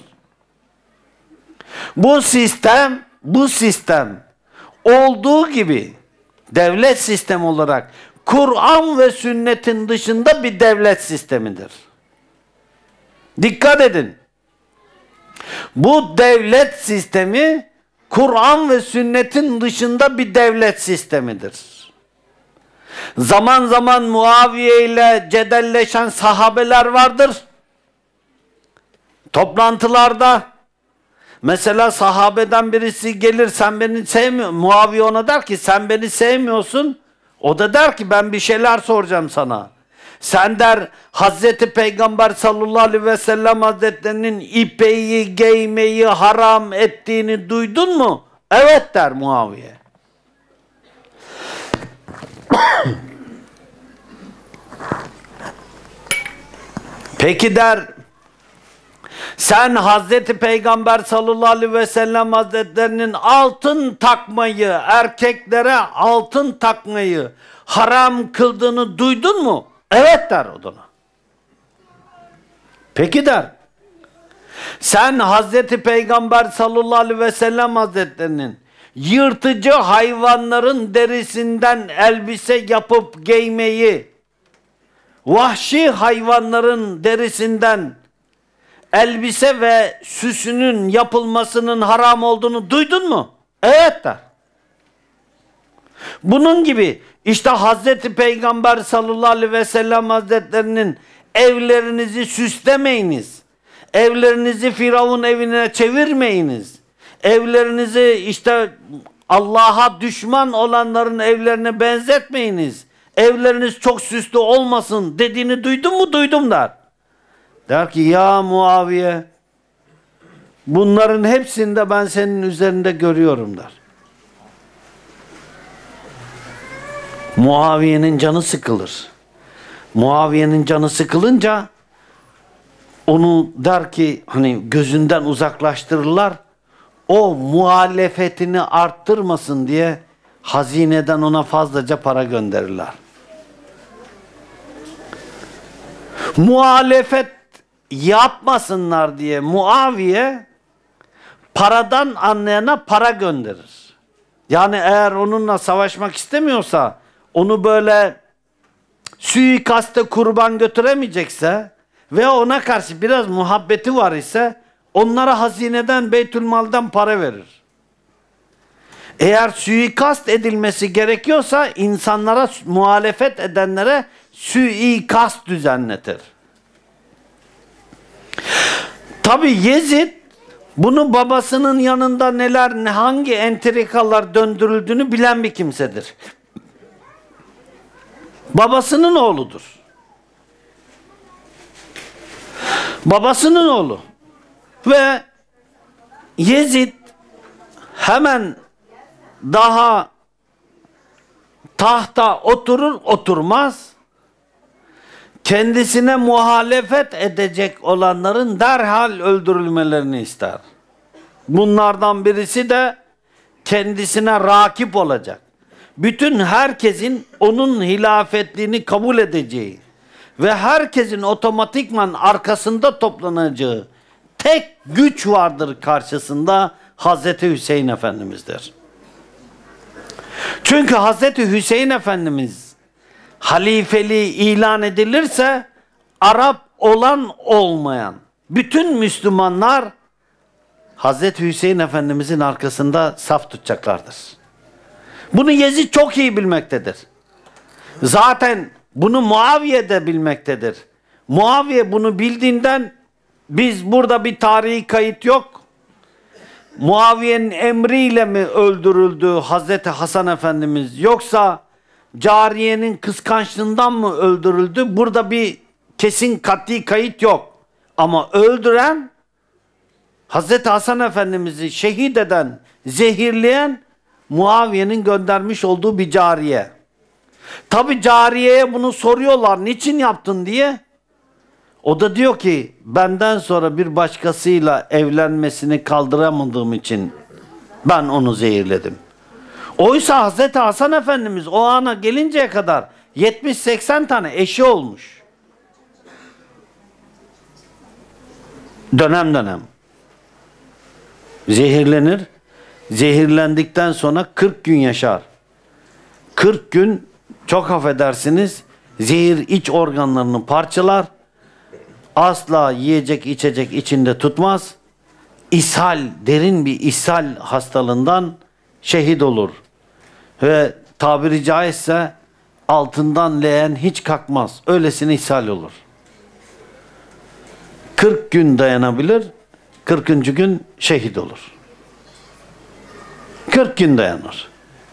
Bu sistem, bu sistem olduğu gibi devlet sistemi olarak Kur'an ve sünnetin dışında bir devlet sistemidir. Dikkat edin. Bu devlet sistemi Kur'an ve sünnetin dışında bir devlet sistemidir. Zaman zaman Muaviye ile cedelleşen sahabeler vardır. Toplantılarda mesela sahabeden birisi gelir, sen beni sevmiyor. Muaviye ona der ki sen beni sevmiyorsun. O da der ki ben bir şeyler soracağım sana. Sen der Hazreti Peygamber sallallahu aleyhi ve sellem Hazretlerinin ipeyi giymeyi haram ettiğini duydun mu? Evet der Muaviye. Peki der, sen Hazreti Peygamber sallallahu aleyhi ve sellem Hazretlerinin altın takmayı, erkeklere altın takmayı haram kıldığını duydun mu? Evet der o da. Peki der, Sen Hazreti Peygamber sallallahu aleyhi ve sellem Hazretlerinin yırtıcı hayvanların derisinden elbise yapıp giymeyi, vahşi hayvanların derisinden elbise ve süsünün yapılmasının haram olduğunu duydun mu? Evet der. Bunun gibi işte Hazreti Peygamber sallallahu aleyhi ve sellem Hazretlerinin evlerinizi süslemeyiniz. Evlerinizi Firavun evine çevirmeyiniz. Evlerinizi işte Allah'a düşman olanların evlerine benzetmeyiniz. Evleriniz çok süslü olmasın dediğini duydun mu? Duydum der. Der ki ya Muaviye, bunların hepsini de ben senin üzerinde görüyorum der. Muaviye'nin canı sıkılır. Muaviye'nin canı sıkılınca onu der ki hani gözünden uzaklaştırırlar. O muhalefetini arttırmasın diye hazineden ona fazlaca para gönderirler. Muhalefet yapmasınlar diye Muaviye paradan anlayana para gönderir. Yani eğer onunla savaşmak istemiyorsa, onu böyle suikaste kurban götüremeyecekse ve ona karşı biraz muhabbeti var ise onlara hazineden, Beytülmal'dan para verir. Eğer suikast edilmesi gerekiyorsa insanlara, muhalefet edenlere suikast düzenletir. Tabi Yezid bunu babasının yanında neler, hangi entrikalar döndürüldüğünü bilen bir kimsedir. Babasının oğludur. Babasının oğlu. Ve Yezid hemen daha tahta oturur oturmaz kendisine muhalefet edecek olanların derhal öldürülmelerini ister. Bunlardan birisi de kendisine rakip olacak. Bütün herkesin onun hilafetliğini kabul edeceği ve herkesin otomatikman arkasında toplanacağı tek güç vardır karşısında, Hazreti Hüseyin Efendimiz'dir. Çünkü Hazreti Hüseyin Efendimiz halifeliği ilan edilirse Arap olan olmayan bütün Müslümanlar Hazreti Hüseyin Efendimizin arkasında saf tutacaklardır. Bunu Yezid çok iyi bilmektedir. Zaten bunu Muaviye de bilmektedir. Muaviye bunu bildiğinden biz burada bir tarihi kayıt yok. Muaviye'nin emriyle mi öldürüldü Hazreti Hasan Efendimiz, yoksa cariyenin kıskançlığından mı öldürüldü? Burada bir kesin kat'i kayıt yok. Ama öldüren, Hazreti Hasan Efendimiz'i şehit eden, zehirleyen Muaviye'nin göndermiş olduğu bir cariye. Tabi cariyeye bunu soruyorlar, niçin yaptın diye. O da diyor ki benden sonra bir başkasıyla evlenmesini kaldıramadığım için ben onu zehirledim. Oysa Hazreti Hasan Efendimiz o ana gelinceye kadar yetmiş seksen tane eşi olmuş. Dönem dönem. Zehirlenir. Zehirlendikten sonra kırk gün yaşar. kırk gün, çok affedersiniz, zehir iç organlarını parçalar. Asla yiyecek içecek içinde tutmaz. İshal, derin bir ishal hastalığından şehit olur. Ve tabiri caizse altından leğen hiç kalkmaz. Öylesine ishal olur. kırk gün dayanabilir. kırkıncı gün şehit olur. kırk gün dayanır.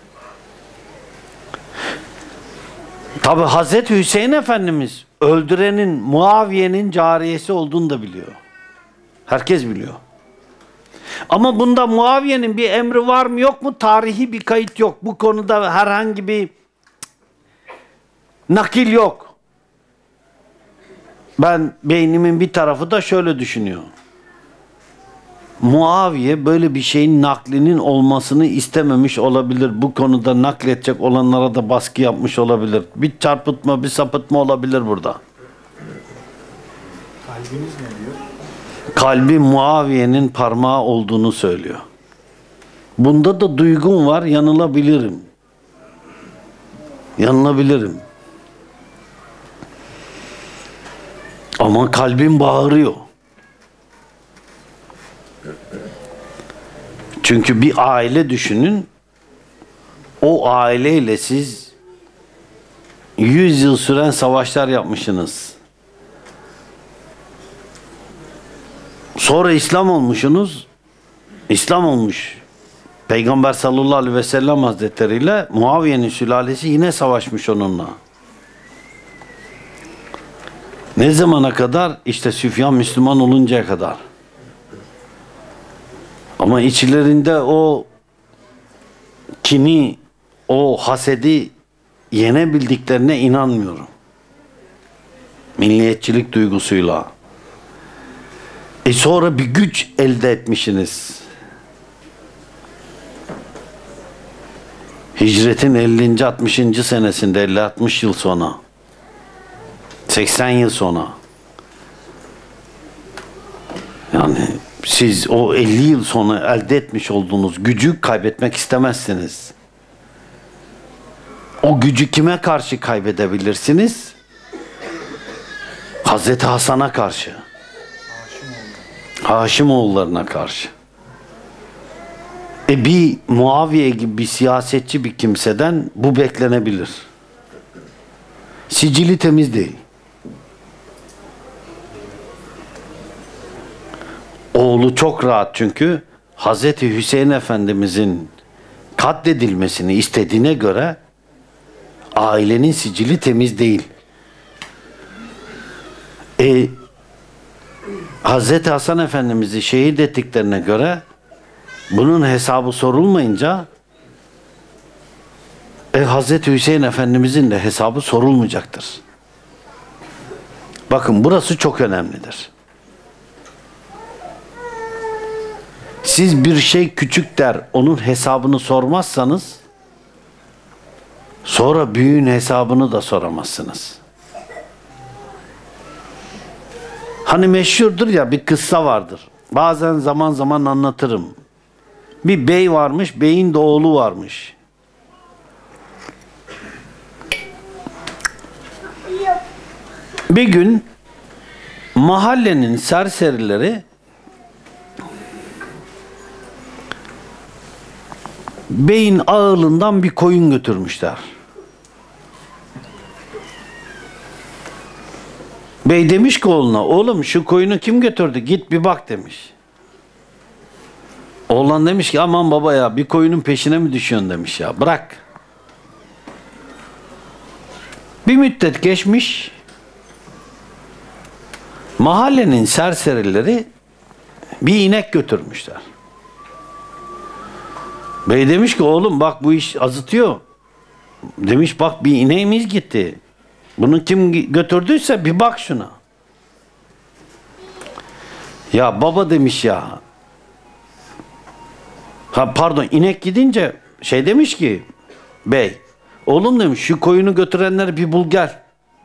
Tabi Hazreti Hüseyin Efendimiz öldürenin Muaviye'nin cariyesi olduğunu da biliyor. Herkes biliyor. Ama bunda Muaviye'nin bir emri var mı yok mu? Tarihi bir kayıt yok. Bu konuda herhangi bir nakil yok. Ben beynimin bir tarafı da şöyle düşünüyor. Muaviye böyle bir şeyin naklinin olmasını istememiş olabilir. Bu konuda nakledecek olanlara da baskı yapmış olabilir. Bir çarpıtma, bir sapıtma olabilir burada. Kalbiniz ne diyor? kalbi Muaviye'nin parmağı olduğunu söylüyor. Bunda da duygum var, yanılabilirim. Yanılabilirim. Ama kalbim bağırıyor. Çünkü bir aile düşünün, o aileyle siz yüz yıl süren savaşlar yapmışsınız. Sonra İslam olmuşsunuz, İslam olmuş. Peygamber sallallahu aleyhi ve sellem Hazretleri ile Muaviye'nin sülalesi yine savaşmış onunla. Ne zamana kadar? İşte Süfyan Müslüman oluncaya kadar. Ama içlerinde o kini, o hasedi yenebildiklerine inanmıyorum. Milliyetçilik duygusuyla. E sonra bir güç elde etmişsiniz. Hicretin ellinci altmışıncı senesinde, elli altmış yıl sonra, seksen yıl sonra, yani siz o elli yıl sonra elde etmiş olduğunuz gücü kaybetmek istemezsiniz. O gücü kime karşı kaybedebilirsiniz? Hazreti Hasan'a karşı. Haşimoğullarına karşı. E bir Muaviye gibi bir siyasetçi bir kimseden bu beklenebilir. Sicili temiz değil. Oğlu çok rahat çünkü Hazreti Hüseyin Efendimizin katledilmesini istediğine göre ailenin sicili temiz değil. E, Hazreti Hasan Efendimiz'i şehit ettiklerine göre bunun hesabı sorulmayınca e, Hazreti Hüseyin Efendimiz'in de hesabı sorulmayacaktır. Bakın burası çok önemlidir. Siz bir şey küçük der, onun hesabını sormazsanız sonra büyüğün hesabını da soramazsınız. Hani meşhurdur ya, bir kıssa vardır. Bazen zaman zaman anlatırım. Bir bey varmış, beyin de oğlu varmış. Bir gün mahallenin serserileri beyin ağılından bir koyun götürmüşler. Bey demiş ki oğluna, oğlum şu koyunu kim götürdü? Git bir bak demiş. Oğlan demiş ki aman baba ya, bir koyunun peşine mi düşüyorsun demiş ya, bırak. Bir müddet geçmiş. Mahallenin serserileri bir inek götürmüşler. Bey demiş ki oğlum bak bu iş azıtıyor. Demiş bak bir ineğimiz gitti. Bunu kim götürdüyse bir bak şuna. Ya baba demiş ya. Ha pardon, inek gidince şey demiş ki bey, oğlum demiş şu koyunu götürenleri bir bul gel.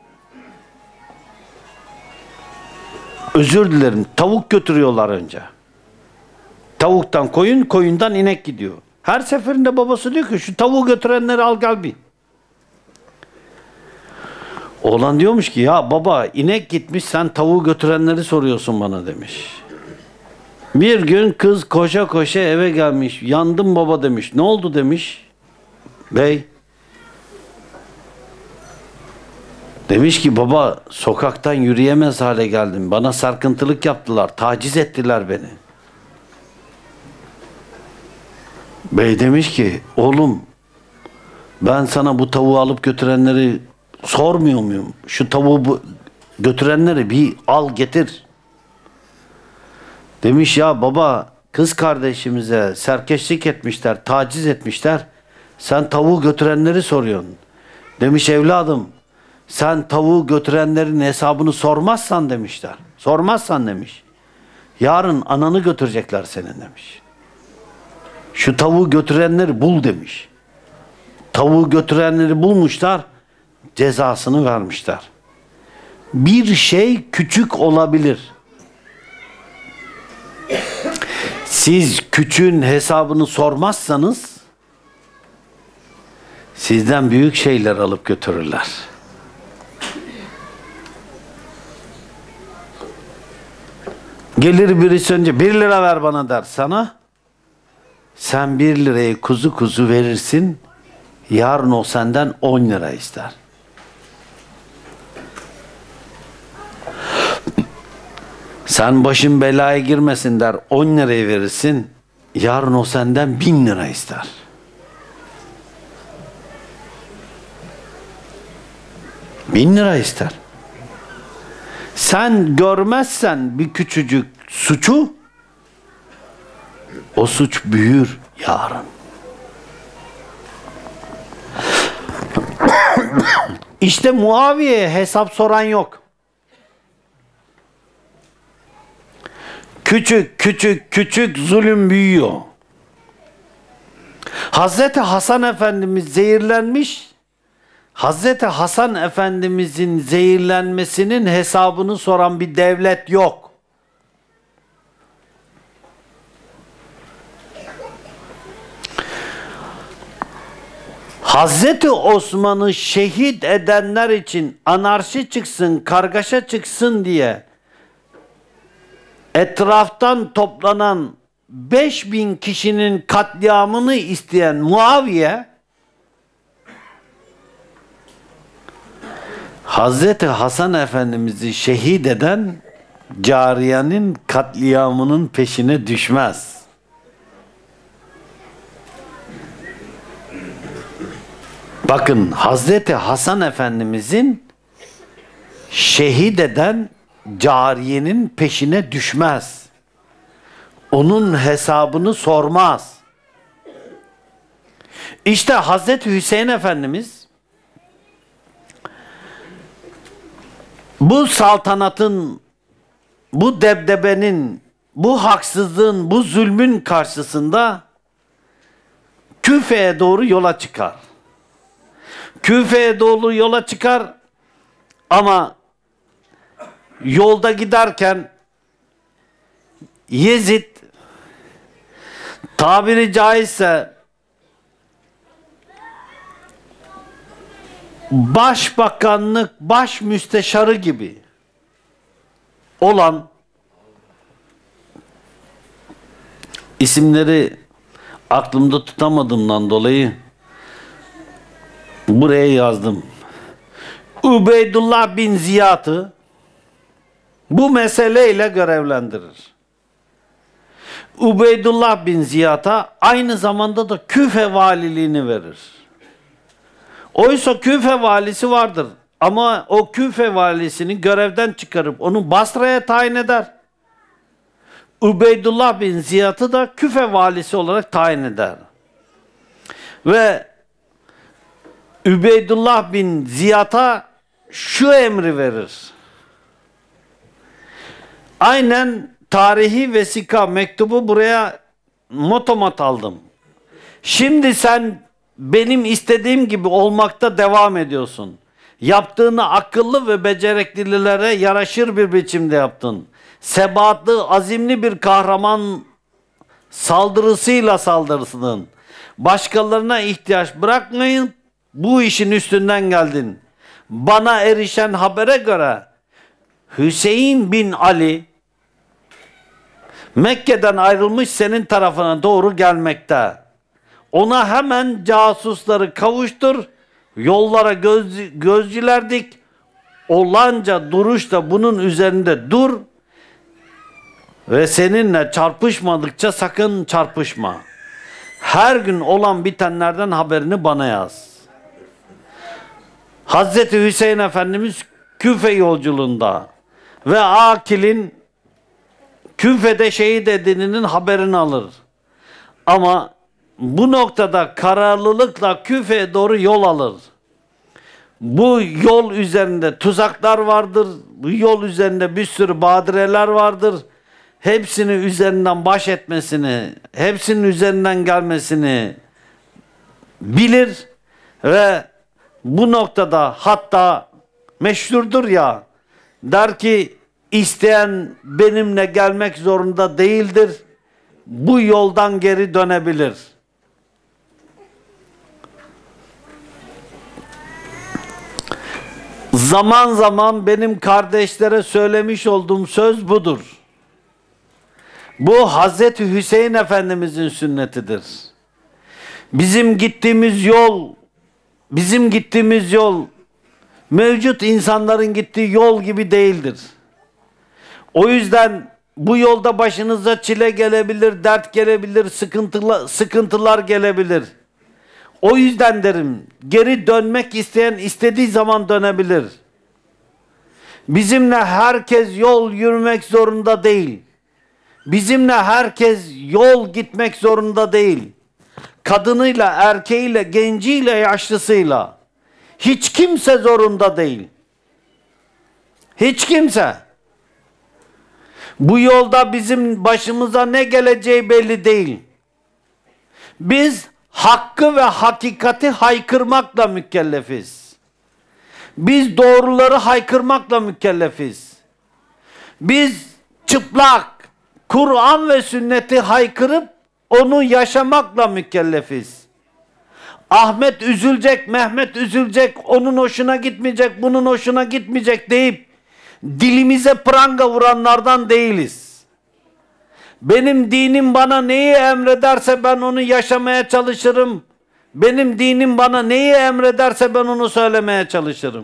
Özür dilerim, tavuk götürüyorlar önce. Tavuktan koyun, koyundan inek gidiyor. Her seferinde babası diyor ki şu tavuğu götürenleri al gel bir. Oğlan diyormuş ki ya baba inek gitmiş, sen tavuğu götürenleri soruyorsun bana demiş. Bir gün kız koşa koşa eve gelmiş. Yandım baba demiş. Ne oldu demiş. Bey. Demiş ki baba sokaktan yürüyemez hale geldim. Bana sarkıntılık yaptılar. Taciz ettiler beni. Bey demiş ki oğlum ben sana bu tavuğu alıp götürenleri sormuyor muyum? Şu tavuğu bu, götürenleri bir al getir. Demiş ya baba kız kardeşimize serkeşlik etmişler, taciz etmişler. Sen tavuğu götürenleri soruyorsun. Demiş evladım sen tavuğu götürenlerin hesabını sormazsan demişler. Sormazsan demiş. Yarın ananı götürecekler senin demiş. Şu tavuğu götürenleri bul demiş. Tavuğu götürenleri bulmuşlar. Cezasını vermişler. Bir şey küçük olabilir. siz küçüğün hesabını sormazsanız sizden büyük şeyler alıp götürürler. Gelir birisi önce bir lira ver bana der sana. Sen bir lirayı kuzu kuzu verirsin. Yarın o senden on lira ister. Sen başın belaya girmesin der, on lirayı verirsin. Yarın o senden bin lira ister. Bin lira ister. Sen görmezsen bir küçücük suçu, o suç büyür yarın. İşte Muaviye'ye hesap soran yok. Küçük küçük küçük zulüm büyüyor. Hazreti Hasan Efendimiz zehirlenmiş. Hazreti Hasan Efendimizin zehirlenmesinin hesabını soran bir devlet yok. Hazreti Osman'ı şehit edenler için anarşi çıksın, kargaşa çıksın diye etraftan toplanan beş bin kişinin katliamını isteyen Muaviye, Hazreti Hasan Efendimiz'i şehit eden cariyenin katliamının peşine düşmez. Bakın, Hazreti Hasan Efendimiz'in şehit eden cariyenin peşine düşmez. Onun hesabını sormaz. İşte Hazreti Hüseyin Efendimiz bu saltanatın, bu debdebenin, bu haksızlığın, bu zulmün karşısında Küfe'ye doğru yola çıkar. Küfe'ye doğru yola çıkar ama yolda giderken Yezid, tabiri caizse başbakanlık baş müsteşarı gibi olan, isimleri aklımda tutamadığımdan dolayı buraya yazdım. Ubeydullah bin Ziyad'ı bu meseleyle görevlendirir. Ubeydullah bin Ziyad'a aynı zamanda da Küfe valiliğini verir. Oysa Küfe valisi vardır. Ama o Küfe valisini görevden çıkarıp onu Basra'ya tayin eder. Ubeydullah bin Ziyad'ı da Küfe valisi olarak tayin eder. Ve Ubeydullah bin Ziyad'a şu emri verir. Aynen tarihi vesika mektubu buraya motomat aldım. Şimdi sen benim istediğim gibi olmakta devam ediyorsun. Yaptığını akıllı ve beceriklilere yaraşır bir biçimde yaptın. Sebatlı, azimli bir kahraman saldırısıyla saldırısın. Başkalarına ihtiyaç bırakmayın. Bu işin üstünden geldin. Bana erişen habere göre Hüseyin bin Ali Mekke'den ayrılmış, senin tarafına doğru gelmekte. Ona hemen casusları kavuştur, yollara göz, gözcüler dik, olanca duruşta bunun üzerinde dur ve seninle çarpışmadıkça sakın çarpışma. Her gün olan bitenlerden haberini bana yaz. Hazreti Hüseyin Efendimiz Küfe yolculuğunda ve Akil'in Küfe'de şehit edilinin haberini alır. Ama bu noktada kararlılıkla Küfe'ye doğru yol alır. Bu yol üzerinde tuzaklar vardır. Bu yol üzerinde bir sürü badireler vardır. Hepsini üzerinden baş etmesini, hepsinin üzerinden gelmesini bilir ve bu noktada hatta meşhurdur ya, der ki isteyen benimle gelmek zorunda değildir. bu yoldan geri dönebilir. Zaman zaman benim kardeşlere söylemiş olduğum söz budur. Bu Hazreti Hüseyin Efendimizin sünnetidir. Bizim gittiğimiz yol, bizim gittiğimiz yol mevcut insanların gittiği yol gibi değildir. O yüzden bu yolda başınıza çile gelebilir, dert gelebilir, sıkıntılar, sıkıntılar gelebilir. O yüzden derim, geri dönmek isteyen istediği zaman dönebilir. Bizimle herkes yol yürümek zorunda değil. Bizimle herkes yol gitmek zorunda değil. Kadınıyla, erkeğiyle, genciyle, yaşlısıyla. Hiç kimse zorunda değil. Hiç kimse. Bu yolda bizim başımıza ne geleceği belli değil. Biz hakkı ve hakikati haykırmakla mükellefiz. Biz doğruları haykırmakla mükellefiz. Biz çıplak Kur'an ve sünneti haykırıp onu yaşamakla mükellefiz. Ahmet üzülecek, Mehmet üzülecek, onun hoşuna gitmeyecek, bunun hoşuna gitmeyecek deyip dilimize pranga vuranlardan değiliz. Benim dinim bana neyi emrederse ben onu yaşamaya çalışırım. Benim dinim bana neyi emrederse ben onu söylemeye çalışırım.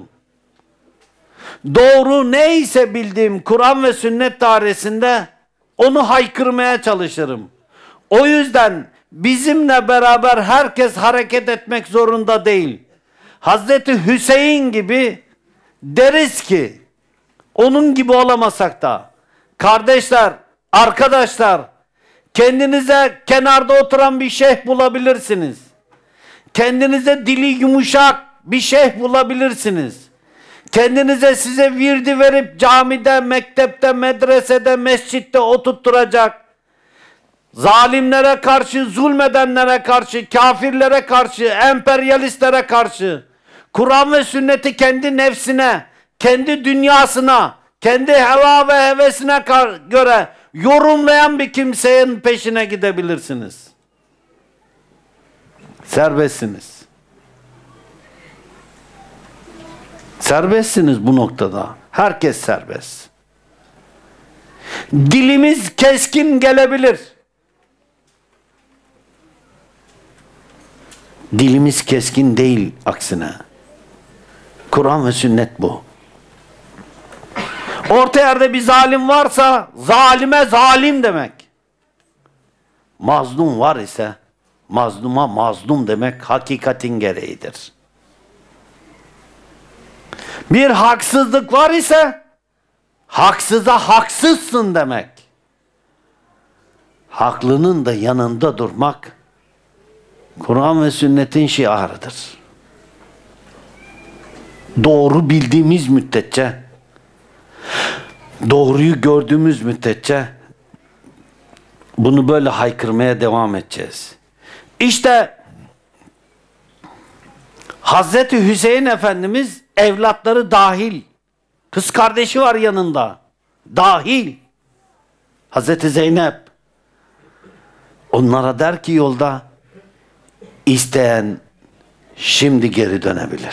Doğru neyse bildiğim Kur'an ve sünnet dairesinde onu haykırmaya çalışırım. O yüzden bizimle beraber herkes hareket etmek zorunda değil. Hazreti Hüseyin gibi deriz ki, onun gibi olamasak da, kardeşler, arkadaşlar, kendinize kenarda oturan bir şeyh bulabilirsiniz. Kendinize dili yumuşak bir şeyh bulabilirsiniz. Kendinize size virdi verip camide, mektepte, medresede, mescitte oturtturacak, zalimlere karşı, zulmedenlere karşı, kafirlere karşı, emperyalistlere karşı, Kur'an ve sünneti kendi nefsine, kendi dünyasına, kendi heva ve hevesine göre yorumlayan bir kimsenin peşine gidebilirsiniz. Serbestsiniz. Serbestsiniz bu noktada. Herkes serbest. Dilimiz keskin gelebilir. Dilimiz keskin değil aksine. Kur'an ve sünnet bu. Orta yerde bir zalim varsa zalime zalim demek. Mazlum var ise mazluma mazlum demek hakikatin gereğidir. Bir haksızlık var ise haksıza haksızsın demek. Haklının da yanında durmak Kur'an ve sünnetin şiarıdır. Doğru bildiğimiz müddetçe, doğruyu gördüğümüz müddetçe bunu böyle haykırmaya devam edeceğiz. İşte Hazreti Hüseyin Efendimiz evlatları dahil, kız kardeşi var yanında, dahil, Hazreti Zeynep, onlara der ki yolda, isteyen şimdi geri dönebilir.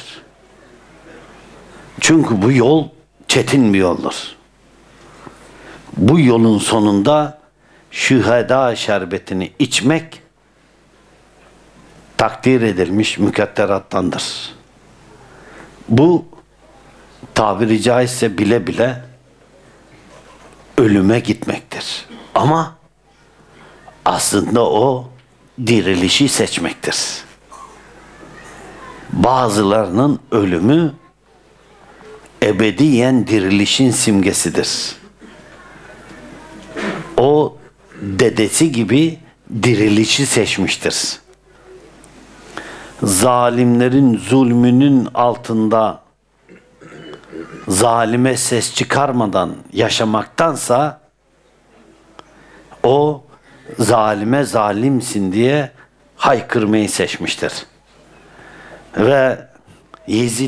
Çünkü bu yol çetin bir yoldur. Bu yolun sonunda şüheda şerbetini içmek takdir edilmiş mükadderattandır. Bu tabiri caizse bile bile ölüme gitmektir. Ama aslında o dirilişi seçmektir. Bazılarının ölümü ebediyen dirilişin simgesidir. O dedesi gibi dirilişi seçmiştir. Zalimlerin zulmünün altında zalime ses çıkarmadan yaşamaktansa o zalime zalimsin diye haykırmayı seçmiştir. Ve Yezid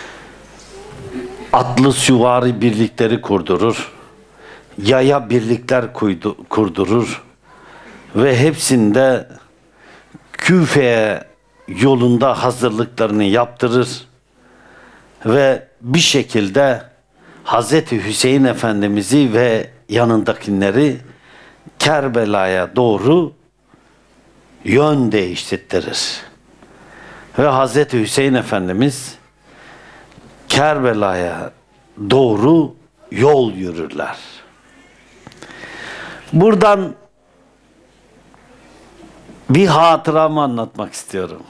atlı süvari birlikleri kurdurur. Yaya birlikler kurdurur. ve hepsinde Küfe'ye yolunda hazırlıklarını yaptırır ve bir şekilde Hazreti Hüseyin Efendimiz'i ve yanındakileri Kerbela'ya doğru yön değiştirtir. Ve Hazreti Hüseyin Efendimiz Kerbela'ya doğru yol yürürler. Buradan bir hatıramı anlatmak istiyorum.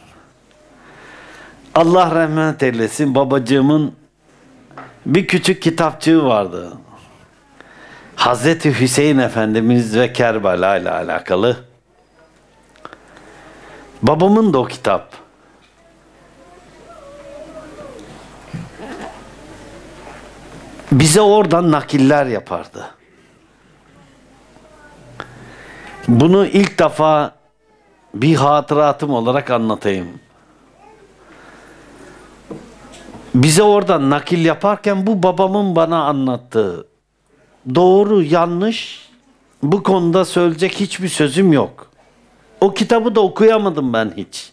Allah rahmet eylesin, babacığımın bir küçük kitapçığı vardı. Hazreti Hüseyin Efendimiz ve Kerbela ile alakalı. Babamın da o kitap. Bize oradan nakiller yapardı. Bunu ilk defa bir hatıratım olarak anlatayım. Bize oradan nakil yaparken bu babamın bana anlattığı. Doğru, yanlış, bu konuda söyleyecek hiçbir sözüm yok. O kitabı da okuyamadım ben hiç.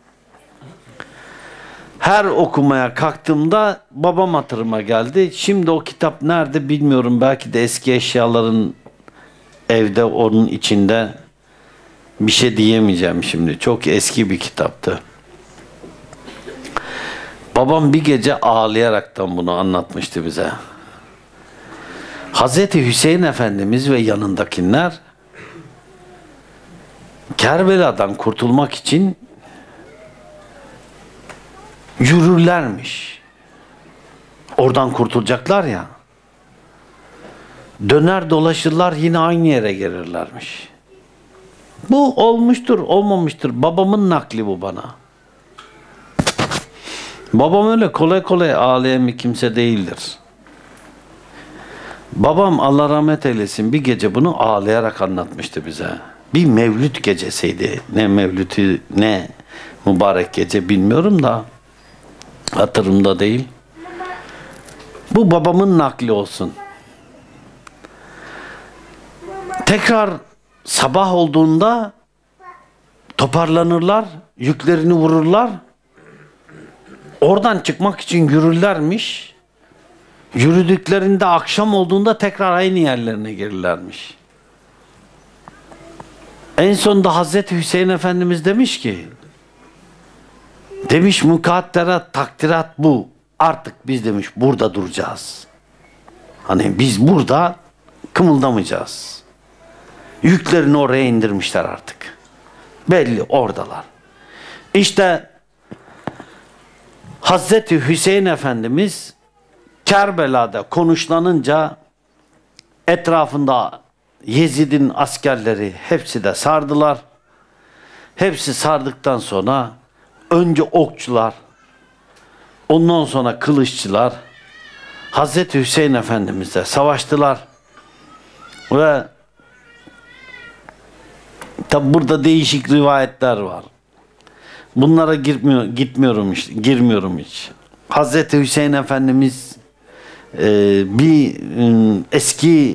Her okumaya kalktığımda babam hatırıma geldi. Şimdi o kitap nerede bilmiyorum. Belki de eski eşyaların evde, onun içinde. Bir şey diyemeyeceğim şimdi. Çok eski bir kitaptı. Babam bir gece ağlayaraktan bunu anlatmıştı bize. Hazreti Hüseyin Efendimiz ve yanındakiler Kerbela'dan kurtulmak için yürürlermiş. Oradan kurtulacaklar ya. Döner dolaşırlar, yine aynı yere gelirlermiş. Bu olmuştur, olmamıştır. Babamın nakli bu bana. Babam öyle kolay kolay ağlayan bir kimse değildir. Babam Allah rahmet eylesin bir gece bunu ağlayarak anlatmıştı bize. Bir mevlüt gecesiydi. Ne mevlütü ne mübarek gece bilmiyorum da hatırımda değil. Bu babamın nakli olsun. Tekrar sabah olduğunda toparlanırlar, yüklerini vururlar. Oradan çıkmak için yürürlermiş. Yürüdüklerinde akşam olduğunda tekrar aynı yerlerine gelirlermiş. En sonunda Hazreti Hüseyin Efendimiz demiş ki, demiş mukadderat, takdirat bu. Artık biz demiş burada duracağız. Hani biz burada kımıldamayacağız. Yüklerini oraya indirmişler artık. Belli oradalar. İşte Hazreti Hüseyin Efendimiz Kerbela'da konuşlanınca etrafında Yezid'in askerleri hepsi de sardılar. Hepsi sardıktan sonra önce okçular, ondan sonra kılıççılar Hazreti Hüseyin Efendimiz'le savaştılar. Ve tabi burada değişik rivayetler var. Bunlara girmiyor, gitmiyorum hiç, girmiyorum hiç. Hazreti Hüseyin Efendimiz e, bir e, eski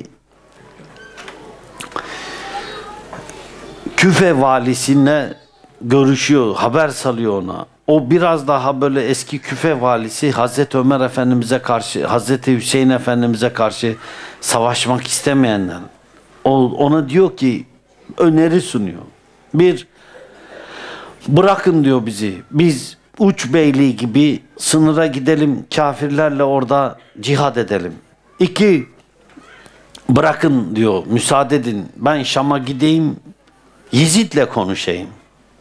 Küfe valisine görüşüyor, haber salıyor ona. O biraz daha böyle eski Küfe valisi Hazreti Ömer Efendimiz'e karşı, Hazreti Hüseyin Efendimiz'e karşı savaşmak istemeyenler. O, ona diyor ki, öneri sunuyor. Bir, bırakın diyor bizi. Biz uç beyliği gibi sınıra gidelim, kafirlerle orada cihad edelim. İki, bırakın diyor, müsaade edin. Ben Şam'a gideyim, Yezid'le konuşayım.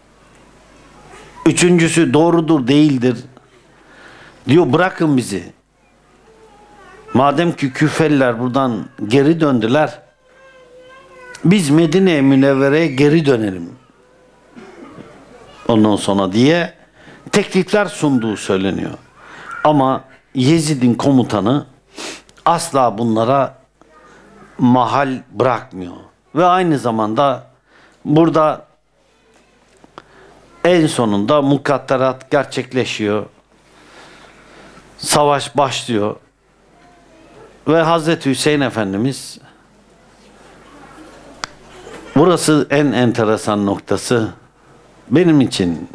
Üçüncüsü doğrudur değildir. Diyor bırakın bizi. Madem ki Küfeliler buradan geri döndüler, biz Medine-i Münevvere'ye geri dönelim. Ondan sonra diye teklifler sunduğu söyleniyor. Ama Yezid'in komutanı asla bunlara mahal bırakmıyor. Ve aynı zamanda burada en sonunda mukadderat gerçekleşiyor. Savaş başlıyor. Ve Hazreti Hüseyin Efendimiz burası en enteresan noktası. Benim için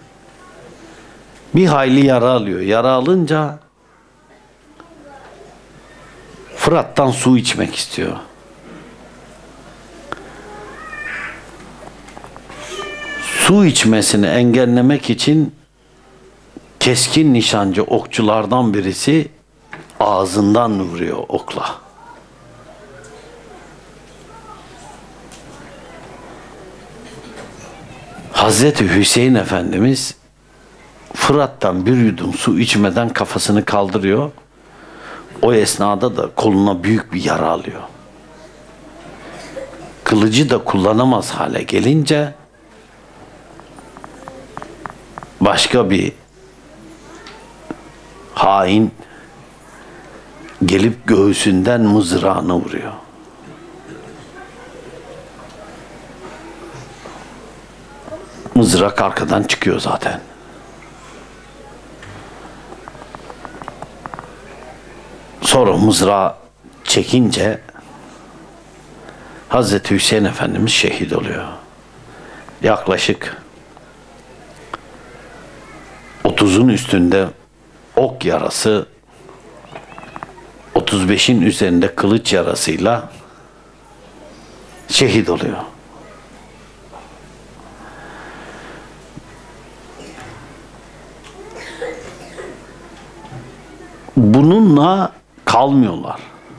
bir hayli yara alıyor. Yara alınca Fırat'tan su içmek istiyor. Su içmesini engellemek için keskin nişancı okçulardan birisi ağzından vuruyor okla. Hazreti Hüseyin Efendimiz Fırat'tan bir yudum su içmeden kafasını kaldırıyor. O esnada da koluna büyük bir yara alıyor. Kılıcı da kullanamaz hale gelince başka bir hain gelip göğsünden mızrağını vuruyor. Mızrak arkadan çıkıyor zaten. Sonra mızrağı çekince Hazreti Hüseyin Efendimiz şehit oluyor. Yaklaşık otuzun üstünde ok yarası, otuz beşin üzerinde kılıç yarasıyla şehit oluyor. Bununla kalmıyorlar.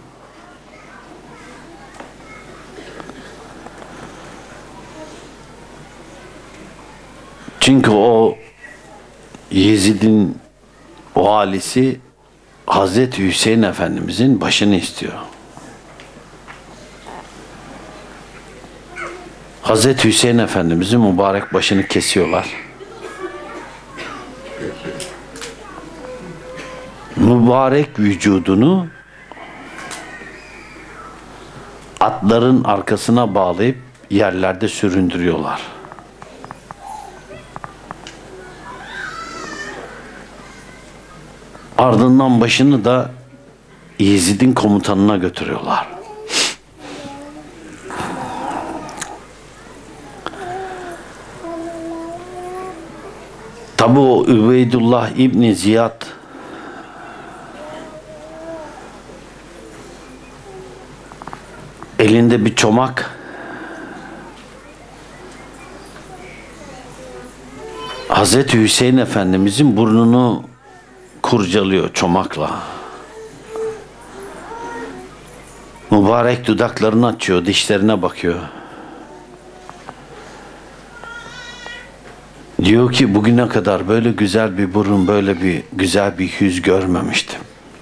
Çünkü o Yezid'in valisi Hazreti Hüseyin Efendimizin başını istiyor. Hazreti Hüseyin Efendimizin mübarek başını kesiyorlar. Mübarek vücudunu atların arkasına bağlayıp yerlerde süründürüyorlar. Ardından başını da Yezid'in komutanına götürüyorlar. Tabi o Übeydullah İbni Ziyad elinde bir çomak, Hazreti Hüseyin Efendimizin burnunu kurcalıyor çomakla. Mübarek dudaklarını açıyor, dişlerine bakıyor. Diyor ki bugüne kadar böyle güzel bir burun, böyle bir güzel bir yüz görmemiştim.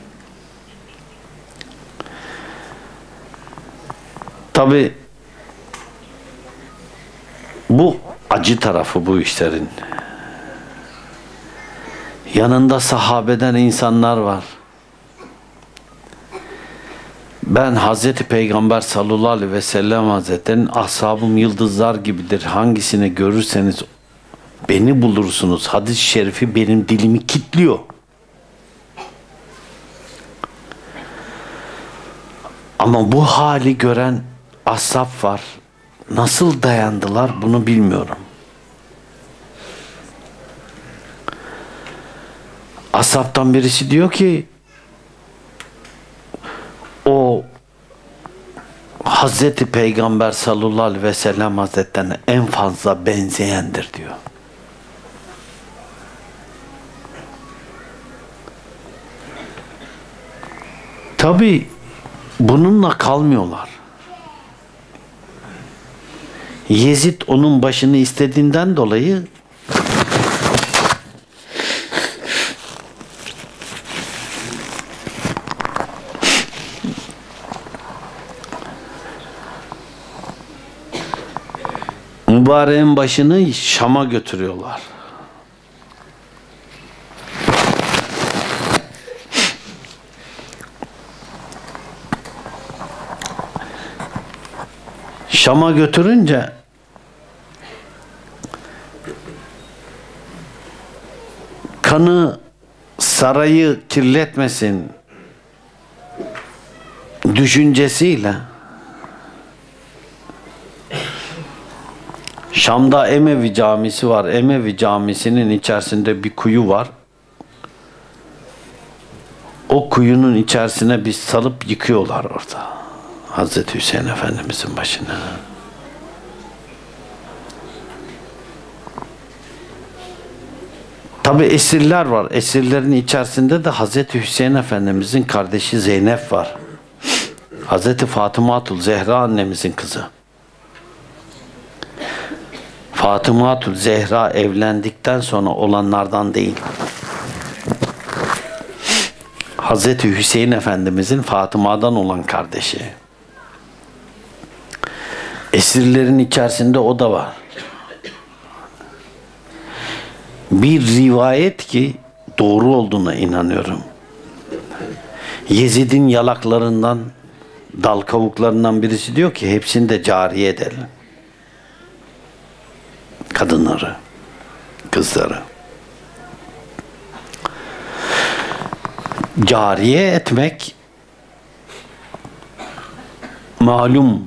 Tabi bu acı tarafı bu işlerin. Yanında sahabeden insanlar var. Ben Hazreti Peygamber sallallahu aleyhi ve sellem Hazretleri'nin ashabım yıldızlar gibidir. Hangisini görürseniz beni bulursunuz. Hadis-i şerifi benim dilimi kilitliyor. Ama bu hali gören ashab var. Nasıl dayandılar bunu bilmiyorum. Ashabtan birisi diyor ki o Hazreti Peygamber sallallahu aleyhi ve sellem Hazretlerine en fazla benzeyendir diyor. Tabi bununla kalmıyorlar. Yezid onun başını istediğinden dolayı mübareğin başını Şam'a götürüyorlar. Şam'a götürünce kanı sarayı kirletmesin düşüncesiyle Şam'da Emevi camisi var. Emevi camisinin içerisinde bir kuyu var. O kuyunun içerisine bir salıp yıkıyorlar orada. Hazreti Hüseyin Efendimizin başına. Tabi esirler var. Esirlerin içerisinde de Hazreti Hüseyin Efendimizin kardeşi Zeynep var. Hazreti Fatıma-tül Zehra annemizin kızı. Fatıma-tül Zehra evlendikten sonra olanlardan değil. Hazreti Hüseyin Efendimizin Fatıma'dan olan kardeşi. Esirlerin içerisinde o da var. Bir rivayet ki doğru olduğuna inanıyorum. Yezid'in yalaklarından, dal kavuklarından birisi diyor ki hepsini de cariye edelim. Kadınları, kızları. Cariye etmek malum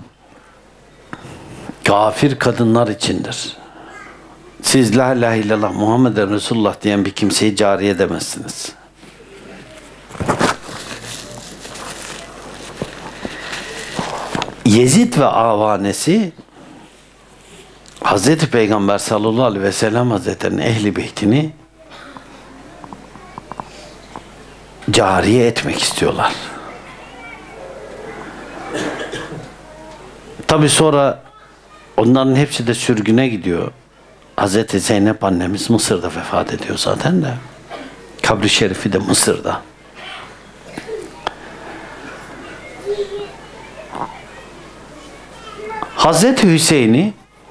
kafir kadınlar içindir. Siz la ilahe illallah Muhammeden Resulullah diyen bir kimseyi cariye edemezsiniz. Yezid ve avanesi Hazreti Peygamber sallallahu aleyhi ve sellem Hazretleri'nin ehli beytini cariye etmek istiyorlar. Tabi sonra onların hepsi de sürgüne gidiyor. Hazreti Zeynep annemiz Mısır'da vefat ediyor zaten de. Kabri şerifi de Mısır'da. Hazreti Hüseyin'i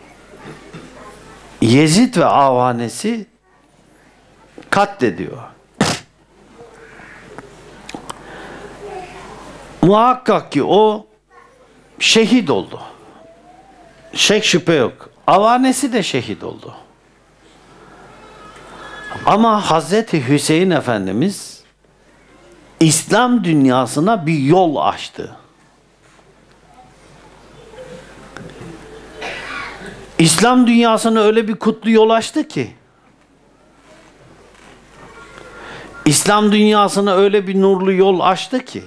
Yezid ve avanesi katlediyor. Muhakkak ki o şehit oldu. Şek şüphe yok. Avanesi de şehit oldu. Ama Hazreti Hüseyin Efendimiz İslam dünyasına bir yol açtı. İslam dünyasına öyle bir kutlu yol açtı ki, İslam dünyasına öyle bir nurlu yol açtı ki,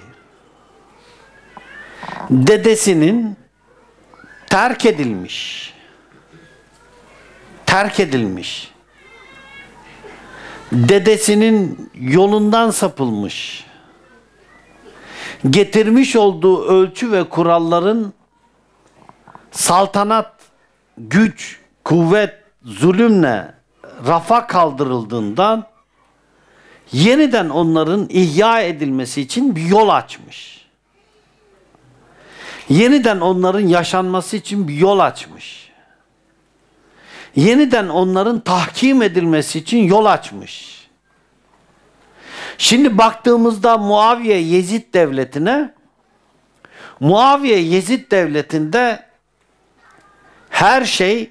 dedesinin terk edilmiş, terk edilmiş, dedesinin yolundan sapılmış, getirmiş olduğu ölçü ve kuralların saltanat, güç, kuvvet, zulümle rafa kaldırıldığından yeniden onların ihya edilmesi için bir yol açmış. Yeniden onların yaşanması için bir yol açmış. Yeniden onların tahkim edilmesi için yol açmış. Şimdi baktığımızda Muaviye Yezid devletine, Muaviye Yezid devletinde her şey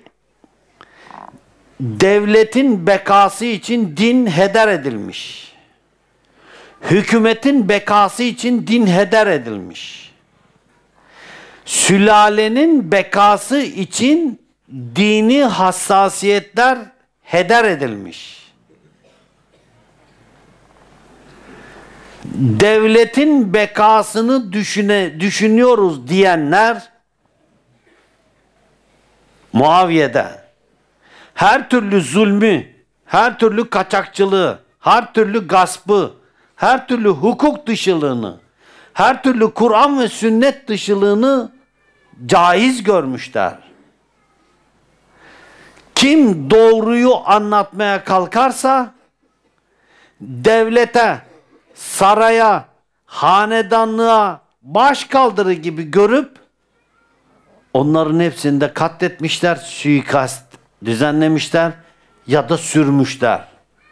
devletin bekası için din heder edilmiş. Hükümetin bekası için din heder edilmiş. Sülalenin bekası için dini hassasiyetler heder edilmiş. Devletin bekasını düşüne, düşünüyoruz diyenler Muaviye'de her türlü zulmü, her türlü kaçakçılığı, her türlü gaspı, her türlü hukuk dışılığını, her türlü Kur'an ve sünnet dışılığını caiz görmüşler. Kim doğruyu anlatmaya kalkarsa devlete, saraya, hanedanlığa başkaldırı gibi görüp onların hepsini de katletmişler, suikast düzenlemişler ya da sürmüşler.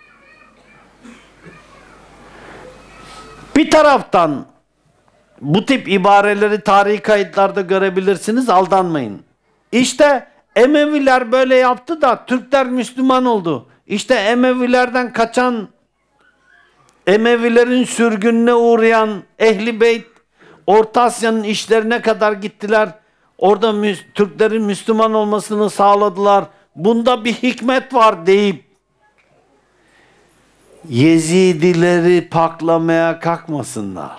Bir taraftan bu tip ibareleri tarihi kayıtlarda görebilirsiniz, aldanmayın. İşte Emeviler böyle yaptı da Türkler Müslüman oldu. İşte Emevilerden kaçan, Emevilerin sürgününe uğrayan Ehl-i Beyt Orta Asya'nın işlerine kadar gittiler. orada Müs- Türklerin Müslüman olmasını sağladılar. Bunda bir hikmet var deyip Yezidileri paklamaya kalkmasınlar.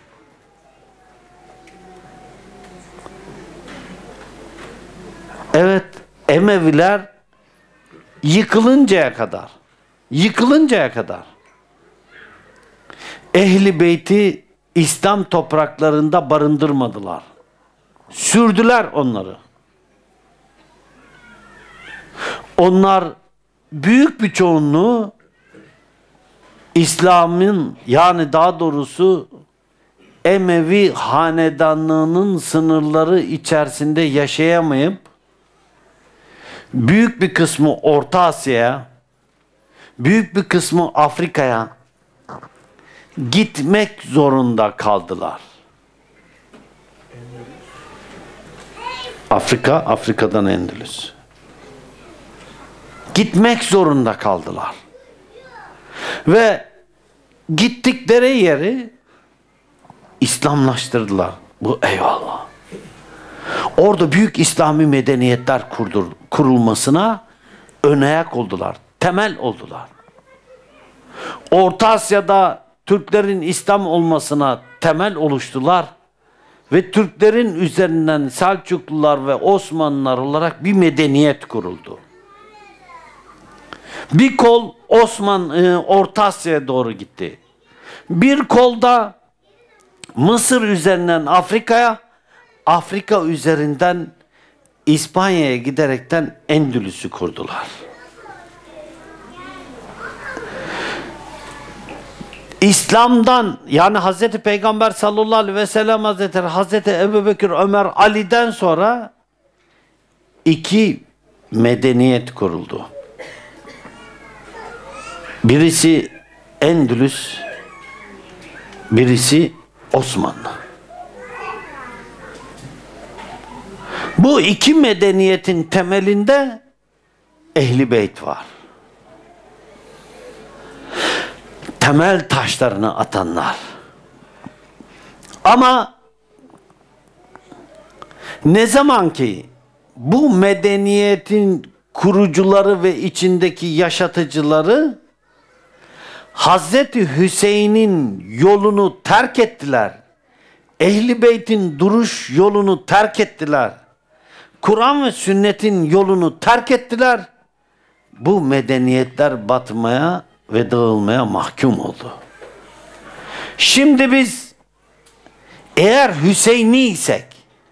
Evet, Emeviler yıkılıncaya kadar, yıkılıncaya kadar Ehl-i Beyt'i İslam topraklarında barındırmadılar. Sürdüler onları. Onlar büyük bir çoğunluğu İslam'ın, yani daha doğrusu Emevi hanedanlığının sınırları içerisinde yaşayamayıp büyük bir kısmı Orta Asya'ya, büyük bir kısmı Afrika'ya gitmek zorunda kaldılar. Afrika, Afrika'dan Endülüs. Gitmek zorunda kaldılar. Ve gittikleri yeri İslamlaştırdılar. Bu eyvallah. Orada büyük İslami medeniyetler kurdur, kurulmasına ön ayak oldular. Temel oldular. Orta Asya'da Türklerin İslam olmasına temel oluştular. Ve Türklerin üzerinden Selçuklular ve Osmanlılar olarak bir medeniyet kuruldu. Bir kol Osman e, Orta Asya'ya doğru gitti. Bir kolda Mısır üzerinden Afrika'ya, Afrika üzerinden İspanya'ya giderekten Endülüs'ü kurdular. İslam'dan, yani Hazreti Peygamber sallallahu aleyhi ve sellem Hazretleri, Hazreti Ebubekir, Ömer, Ali'den sonra iki medeniyet kuruldu. Birisi Endülüs, birisi Osmanlı. Bu iki medeniyetin temelinde Ehl-i Beyt var. Temel taşlarını atanlar. Ama ne zaman ki bu medeniyetin kurucuları ve içindeki yaşatıcıları Hazreti Hüseyin'in yolunu terk ettiler, Ehl-i Beyt'in duruş yolunu terk ettiler, Kur'an ve sünnetin yolunu terk ettiler, bu medeniyetler batmaya ve dağılmaya mahkum oldu. Şimdi biz eğer Hüseyni isek,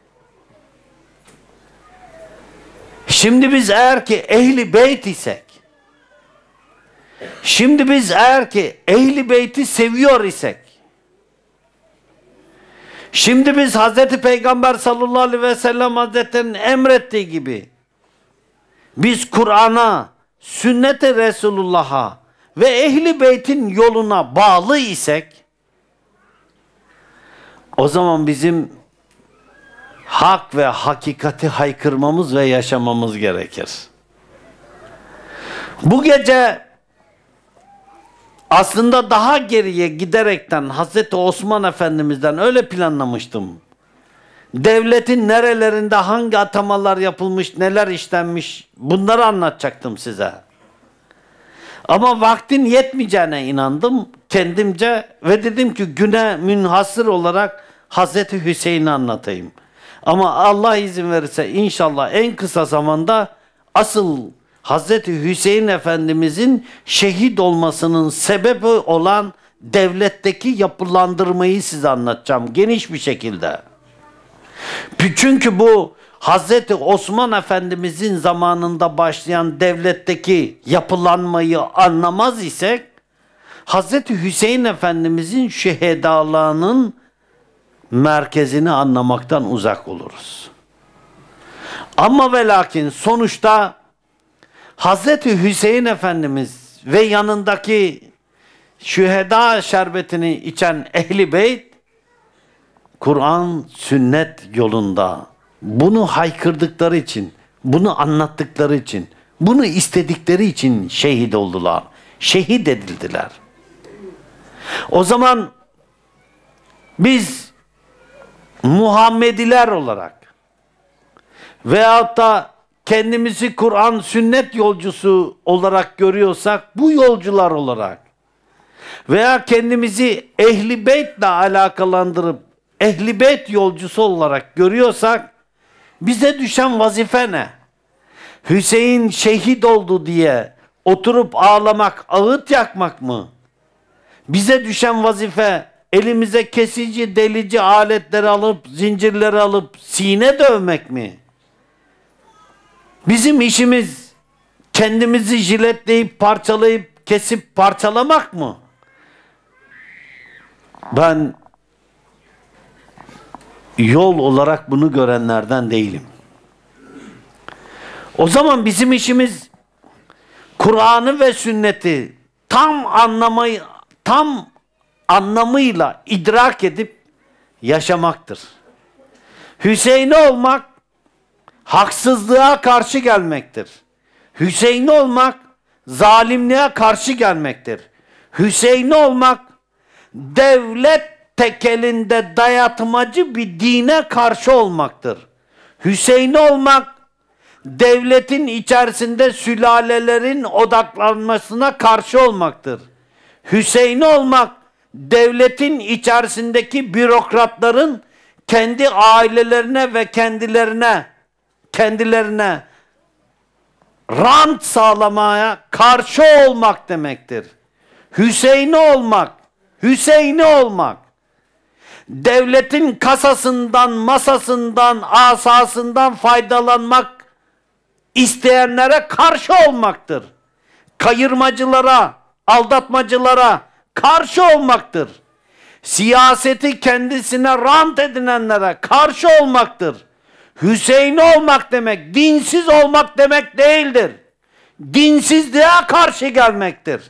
şimdi biz eğer ki Ehl-i Beyt isek, şimdi biz eğer ki Ehl-i Beyt'i seviyor isek, şimdi biz Hazreti Peygamber sallallahu aleyhi ve sellem Hazretleri'nin emrettiği gibi biz Kur'an'a, sünnet-i Resulullah'a ve Ehl-i Beyt'in yoluna bağlı isek, o zaman bizim hak ve hakikati haykırmamız ve yaşamamız gerekir. Bu gece aslında daha geriye giderekten Hazreti Osman Efendimiz'den öyle planlamıştım. Devletin nerelerinde hangi atamalar yapılmış, neler işlenmiş, bunları anlatacaktım size. Ama vaktin yetmeyeceğine inandım kendimce ve dedim ki güne münhasır olarak Hazreti Hüseyin'i anlatayım. Ama Allah izin verirse inşallah en kısa zamanda asıl Hazreti Hüseyin Efendimizin şehit olmasının sebebi olan devletteki yapılandırmayı size anlatacağım geniş bir şekilde. Çünkü bu Hazreti Osman Efendimizin zamanında başlayan devletteki yapılanmayı anlamaz isek, Hazreti Hüseyin Efendimizin şehedalığının merkezini anlamaktan uzak oluruz. Ama ve lakin sonuçta Hazreti Hüseyin Efendimiz ve yanındaki şüheda şerbetini içen Ehl-i Beyt, Kur'an, sünnet yolunda bunu haykırdıkları için, bunu anlattıkları için, bunu istedikleri için şehit oldular. Şehit edildiler. O zaman biz Muhammediler olarak veyahut da kendimizi Kur'an sünnet yolcusu olarak görüyorsak bu yolcular olarak veya kendimizi Ehl-i Beyt'le alakalandırıp Ehl-i Beyt yolcusu olarak görüyorsak bize düşen vazife ne? Hüseyin şehit oldu diye oturup ağlamak, ağıt yakmak mı? Bize düşen vazife elimize kesici, delici aletleri alıp, zincirleri alıp sine dövmek mi? Bizim işimiz kendimizi jiletleyip, parçalayıp, kesip parçalamak mı? Ben yol olarak bunu görenlerden değilim. O zaman bizim işimiz Kur'an'ı ve sünneti tam anlamayı, tam anlamıyla idrak edip yaşamaktır. Hüseyin'i olmak haksızlığa karşı gelmektir. Hüseyin'i olmak zalimliğe karşı gelmektir. Hüseyin'i olmak devlet tekelinde dayatmacı bir dine karşı olmaktır. Hüseyin'i olmak devletin içerisinde sülalelerin odaklanmasına karşı olmaktır. Hüseyin'i olmak devletin içerisindeki bürokratların kendi ailelerine ve kendilerine kendilerine rant sağlamaya karşı olmak demektir. Hüseyin'i olmak, Hüseyin'i olmak, devletin kasasından, masasından, asasından faydalanmak isteyenlere karşı olmaktır. Kayırmacılara, aldatmacılara karşı olmaktır. Siyaseti kendisine rant edinenlere karşı olmaktır. Hüseyin olmak demek, dinsiz olmak demek değildir. Dinsizliğe karşı gelmektir.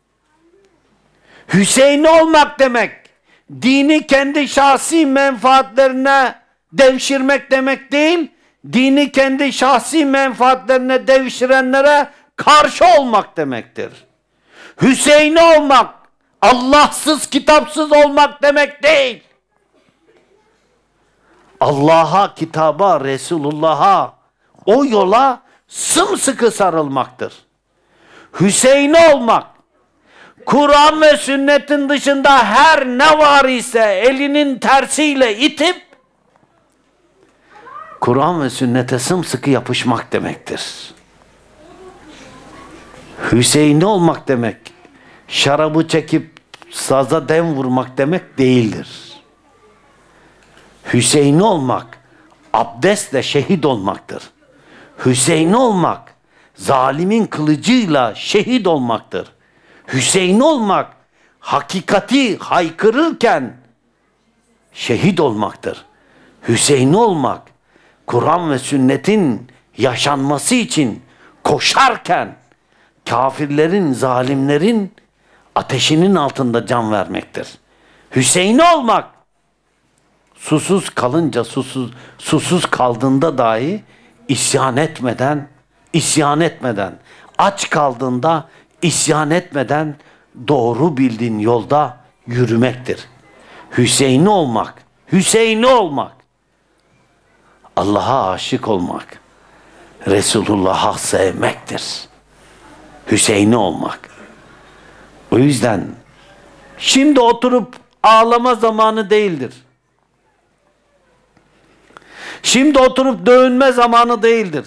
Hüseyin olmak demek, dini kendi şahsi menfaatlerine devşirmek demek değil, dini kendi şahsi menfaatlerine devşirenlere karşı olmak demektir. Hüseyin olmak, Allahsız, kitapsız olmak demek değil. Allah'a, kitaba, Resulullah'a, o yola sımsıkı sarılmaktır. Hüseyin olmak, Kur'an ve sünnetin dışında her ne var ise elinin tersiyle itip, Kur'an ve sünnete sımsıkı yapışmak demektir. Hüseyin olmak demek, şarabı çekip saza dem vurmak demek değildir. Hüseyin olmak, abdestle şehit olmaktır. Hüseyin olmak, zalimin kılıcıyla şehit olmaktır. Hüseyin olmak, hakikati haykırırken şehit olmaktır. Hüseyin olmak, Kur'an ve sünnetin yaşanması için koşarken kafirlerin, zalimlerin ateşinin altında can vermektir. Hüseyin olmak, susuz kalınca, susuz, susuz kaldığında dahi isyan etmeden, isyan etmeden, aç kaldığında isyan etmeden doğru bildiğin yolda yürümektir. Hüseyin'i olmak, Hüseyin'i olmak, Allah'a aşık olmak, Resulullah'a sevmektir. Hüseyin'i olmak. O yüzden şimdi oturup ağlama zamanı değildir. Şimdi oturup dövünme zamanı değildir.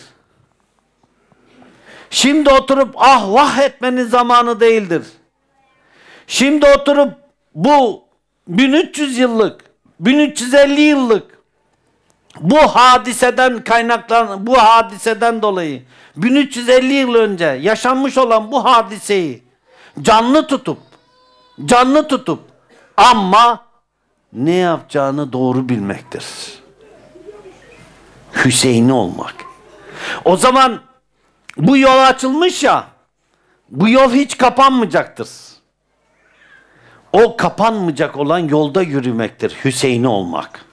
Şimdi oturup ah vah etmenin zamanı değildir. Şimdi oturup bu bin üç yüz yıllık, bin üç yüz elli yıllık bu hadiseden kaynaklanan, bu hadiseden dolayı bin üç yüz elli yıl önce yaşanmış olan bu hadiseyi canlı tutup, canlı tutup ama ne yapacağını doğru bilmektir. Hüseyin'i olmak. O zaman bu yol açılmış ya, bu yol hiç kapanmayacaktır. O kapanmayacak olan yolda yürümektir. Hüseyin'i olmak.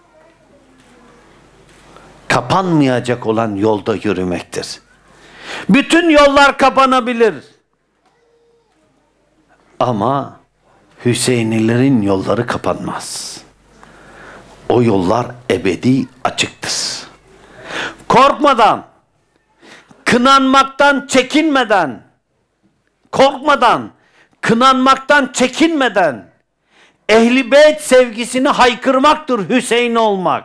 Kapanmayacak olan yolda yürümektir. Bütün yollar kapanabilir. Ama Hüseyinlilerin yolları kapanmaz. O yollar ebedi açıktır. korkmadan, kınanmaktan çekinmeden, korkmadan, kınanmaktan çekinmeden Ehl-i Beyt sevgisini haykırmaktır Hüseyin olmak.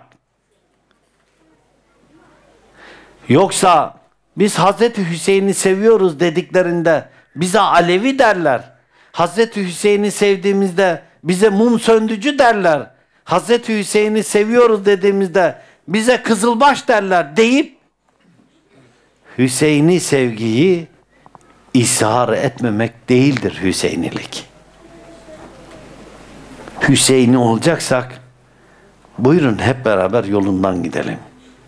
Yoksa biz Hazreti Hüseyin'i seviyoruz dediklerinde bize Alevi derler. Hazreti Hüseyin'i sevdiğimizde bize mum söndücü derler. Hazreti Hüseyin'i seviyoruz dediğimizde bize kızılbaş derler deyip Hüseyin'i sevgiyi ishar etmemek değildir Hüseynilik. Hüseyin'i olacaksak buyurun hep beraber yolundan gidelim.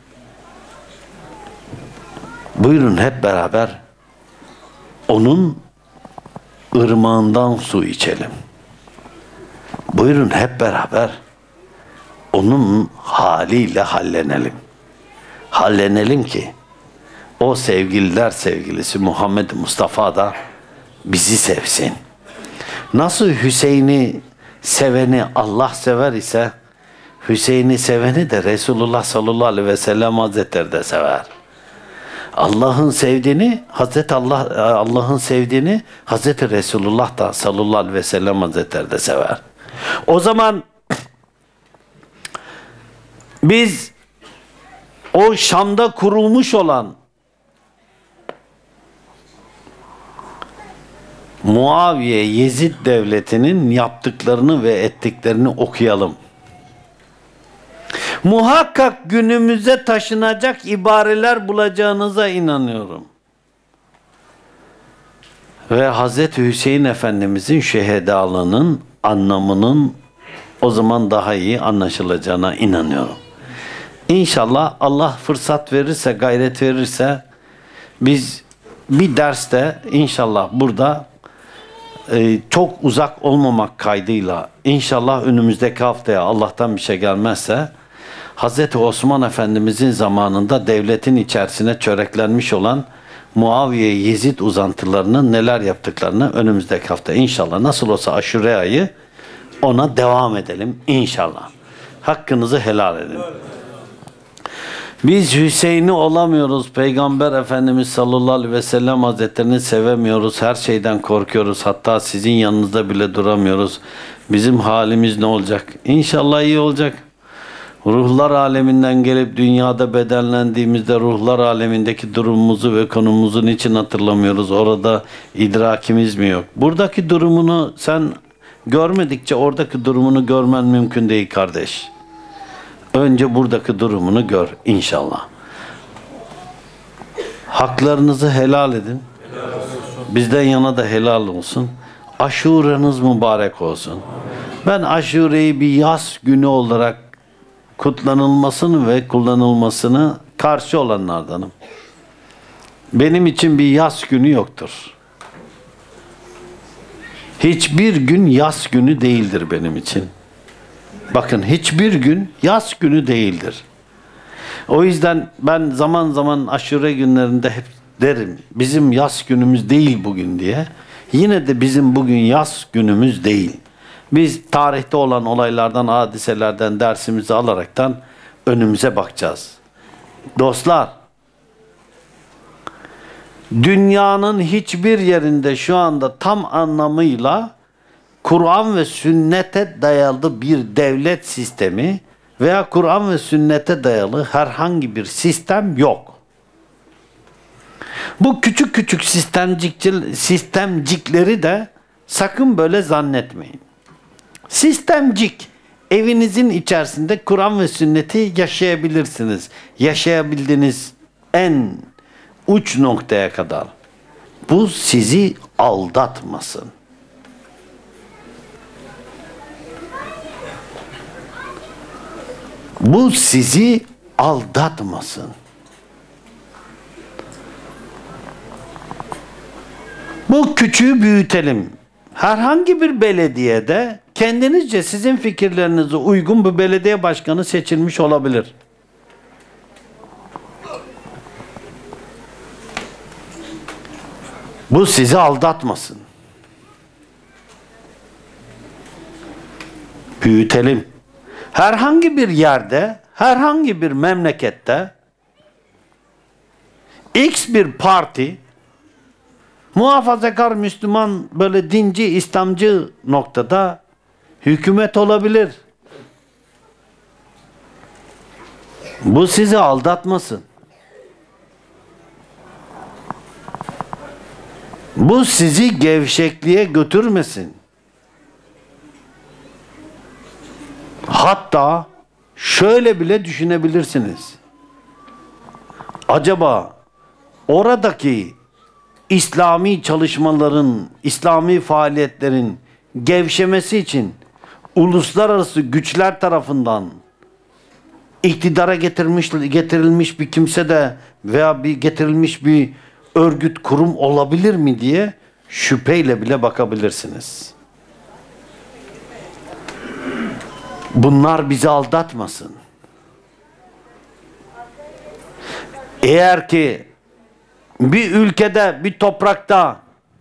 Buyurun hep beraber onun ırmağından su içelim. Buyurun hep beraber onun haliyle hallenelim. Hallenelim ki o sevgililer sevgilisi Muhammed Mustafa da bizi sevsin. Nasıl Hüseyin'i seveni Allah sever ise Hüseyin'i seveni de Resulullah sallallahu aleyhi ve sellem Hazretleri de sever. Allah'ın sevdiğini Hazreti Allah Allah'ın sevdiğini Hazreti Resulullah da sallallahu aleyhi ve sellem Hazretleri de sever. O zaman biz o Şam'da kurulmuş olan Muaviye Yezid devletinin yaptıklarını ve ettiklerini okuyalım. Muhakkak günümüze taşınacak ibareler bulacağınıza inanıyorum. Ve Hazreti Hüseyin Efendimizin şehedalığının anlamının o zaman daha iyi anlaşılacağına inanıyorum. İnşallah Allah fırsat verirse, gayret verirse biz bir derste inşallah burada e, çok uzak olmamak kaydıyla inşallah önümüzdeki haftaya Allah'tan bir şey gelmezse Hazreti Osman Efendimizin zamanında devletin içerisine çöreklenmiş olan Muaviye Yezid uzantılarının neler yaptıklarını önümüzdeki hafta inşallah nasıl olsa Aşure ayı ona devam edelim inşallah. Hakkınızı helal edin. Biz Hüseyin'i olamıyoruz. Peygamber Efendimiz sallallahu aleyhi ve sellem Hazretlerini sevemiyoruz. Her şeyden korkuyoruz. Hatta sizin yanınızda bile duramıyoruz. Bizim halimiz ne olacak? İnşallah iyi olacak. Ruhlar aleminden gelip dünyada bedenlendiğimizde ruhlar alemindeki durumumuzu ve konumumuzu niçin hatırlamıyoruz? Orada idrakimiz mi yok? Buradaki durumunu sen görmedikçe oradaki durumunu görmen mümkün değil kardeş. Önce buradaki durumunu gör inşallah. Haklarınızı helal edin. Helal bizden yana da helal olsun. Aşureniniz mübarek olsun. Ben Aşure'yi bir yaz günü olarak kutlanılmasını ve kullanılmasını karşı olanlardanım. Benim için bir yaz günü yoktur. Hiçbir gün yaz günü değildir benim için. Bakın hiçbir gün yaz günü değildir. O yüzden ben zaman zaman aşure günlerinde hep derim bizim yaz günümüz değil bugün diye. Yine de bizim bugün yaz günümüz değil. Biz tarihte olan olaylardan, hadiselerden dersimizi alaraktan önümüze bakacağız. Dostlar, dünyanın hiçbir yerinde şu anda tam anlamıyla Kur'an ve sünnete dayalı bir devlet sistemi veya Kur'an ve sünnete dayalı herhangi bir sistem yok. Bu küçük küçük sistemcikçil, sistemcikleri de sakın böyle zannetmeyin. Sistemcik, evinizin içerisinde Kur'an ve sünneti yaşayabilirsiniz. Yaşayabildiğiniz en uç noktaya kadar. Bu sizi aldatmasın. Bu sizi aldatmasın. Bu küçüğü büyütelim. Herhangi bir belediyede kendinizce sizin fikirlerinize uygun bir belediye başkanı seçilmiş olabilir. Bu sizi aldatmasın. Büyütelim. Herhangi bir yerde, herhangi bir memlekette X bir parti muhafazakar Müslüman, böyle dinci, İslamcı noktada hükümet olabilir. Bu sizi aldatmasın. Bu sizi gevşekliğe götürmesin. Hatta şöyle bile düşünebilirsiniz. Acaba oradaki İslami çalışmaların, İslami faaliyetlerin gevşemesi için uluslararası güçler tarafından iktidara getirmiş, getirilmiş bir kimse de veya bir getirilmiş bir örgüt, kurum olabilir mi diye şüpheyle bile bakabilirsiniz. Bunlar bizi aldatmasın. Eğer ki bir ülkede, bir toprakta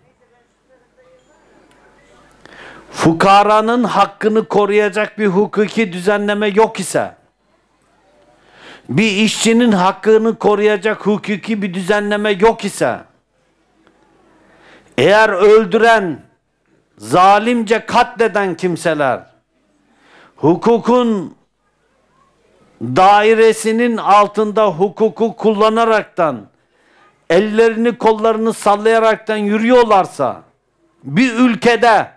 fukaranın hakkını koruyacak bir hukuki düzenleme yok ise, bir işçinin hakkını koruyacak hukuki bir düzenleme yok ise, eğer öldüren, zalimce katleden kimseler hukukun dairesinin altında hukuku kullanaraktan, ellerini kollarını sallayaraktan yürüyorlarsa, bir ülkede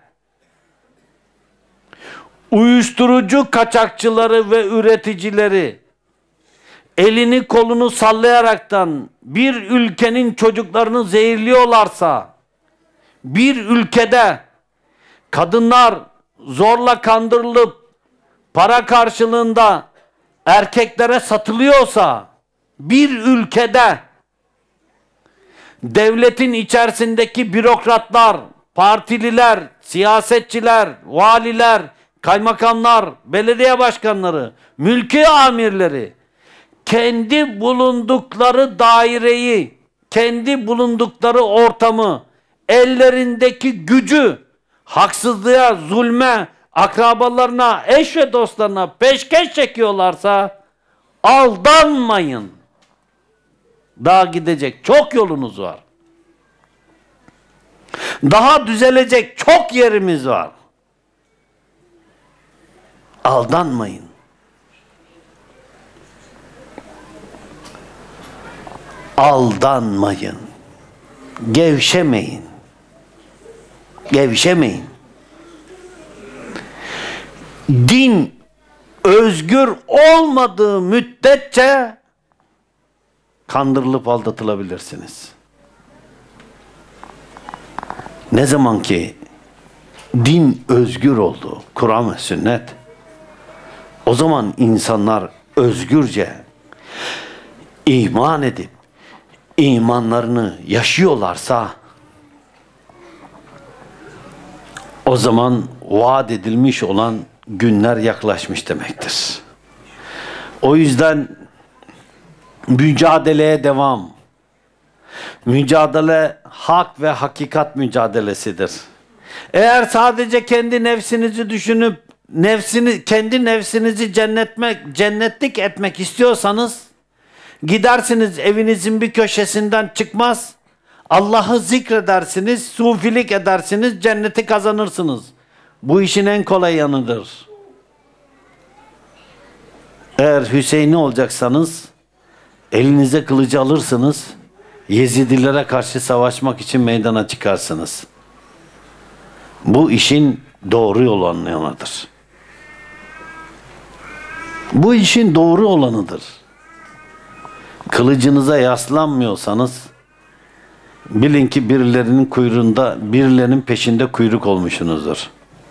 uyuşturucu kaçakçıları ve üreticileri elini kolunu sallayaraktan bir ülkenin çocuklarını zehirliyorlarsa, bir ülkede kadınlar zorla kandırılıp para karşılığında erkeklere satılıyorsa, bir ülkede devletin içerisindeki bürokratlar, partililer, siyasetçiler, valiler, kaymakamlar, belediye başkanları, mülki amirleri kendi bulundukları daireyi, kendi bulundukları ortamı, ellerindeki gücü haksızlığa, zulme, akrabalarına, eş ve dostlarına peşkeş çekiyorlarsa aldanmayın. Daha gidecek çok yolunuz var. Daha düzelecek çok yerimiz var. Aldanmayın. Aldanmayın. Gevşemeyin. Gevşemeyin. Din özgür olmadığı müddetçe kandırılıp aldatılabilirsiniz. Ne zaman ki din özgür oldu, Kur'an ve sünnet, o zaman insanlar özgürce iman edip imanlarını yaşıyorlarsa, o zaman vaat edilmiş olan günler yaklaşmış demektir. O yüzden mücadeleye devam. Mücadele hak ve hakikat mücadelesidir. Eğer sadece kendi nefsinizi düşünüp nefsini, kendi nefsinizi cennetmek, cennetlik etmek istiyorsanız, gidersiniz evinizin bir köşesinden çıkmaz, Allah'ı zikredersiniz, sufilik edersiniz, cenneti kazanırsınız. Bu işin en kolay yanıdır. Eğer Hüseyin'i olacaksanız, elinize kılıcı alırsınız, Yezidilere karşı savaşmak için meydana çıkarsınız. Bu işin doğru olanıdır. Bu işin doğru olanıdır. Kılıcınıza yaslanmıyorsanız, bilin ki birilerinin kuyruğunda, birilerinin peşinde kuyruk olmuşsunuzdur.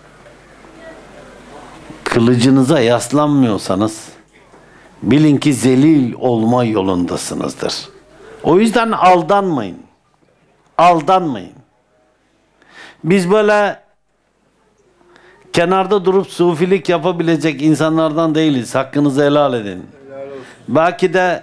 Kılıcınıza yaslanmıyorsanız, bilin ki zelil olma yolundasınızdır. O yüzden aldanmayın. Aldanmayın. Biz böyle kenarda durup sufilik yapabilecek insanlardan değiliz. Hakkınızı helal edin. Helal olsun. Belki de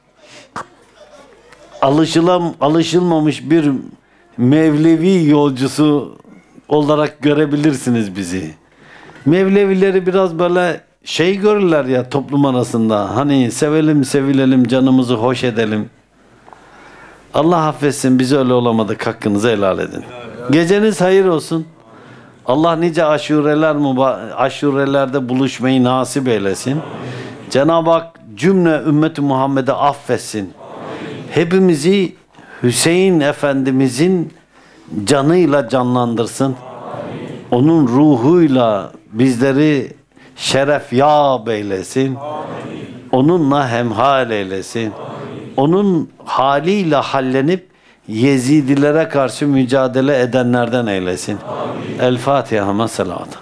alışılam, alışılmamış bir Mevlevi yolcusu olarak görebilirsiniz bizi. Mevlevileri biraz böyle şey görürler ya toplum arasında. Hani sevelim, sevilelim, canımızı hoş edelim. Allah affetsin, biz öyle olamadık, hakkınızı helal edin. Geceniz hayır olsun. Allah nice aşureler aşurelerde buluşmayı nasip eylesin. Cenab-ı Hak cümle ümmeti Muhammed'e affetsin. Hepimizi Hüseyin Efendimizin canıyla canlandırsın. Onun ruhuyla bizleri şeref yâb eylesin. Onunla hemhal eylesin. Onun haliyle hallenip Yezidilere karşı mücadele edenlerden eylesin. El Fatiha. Selavat.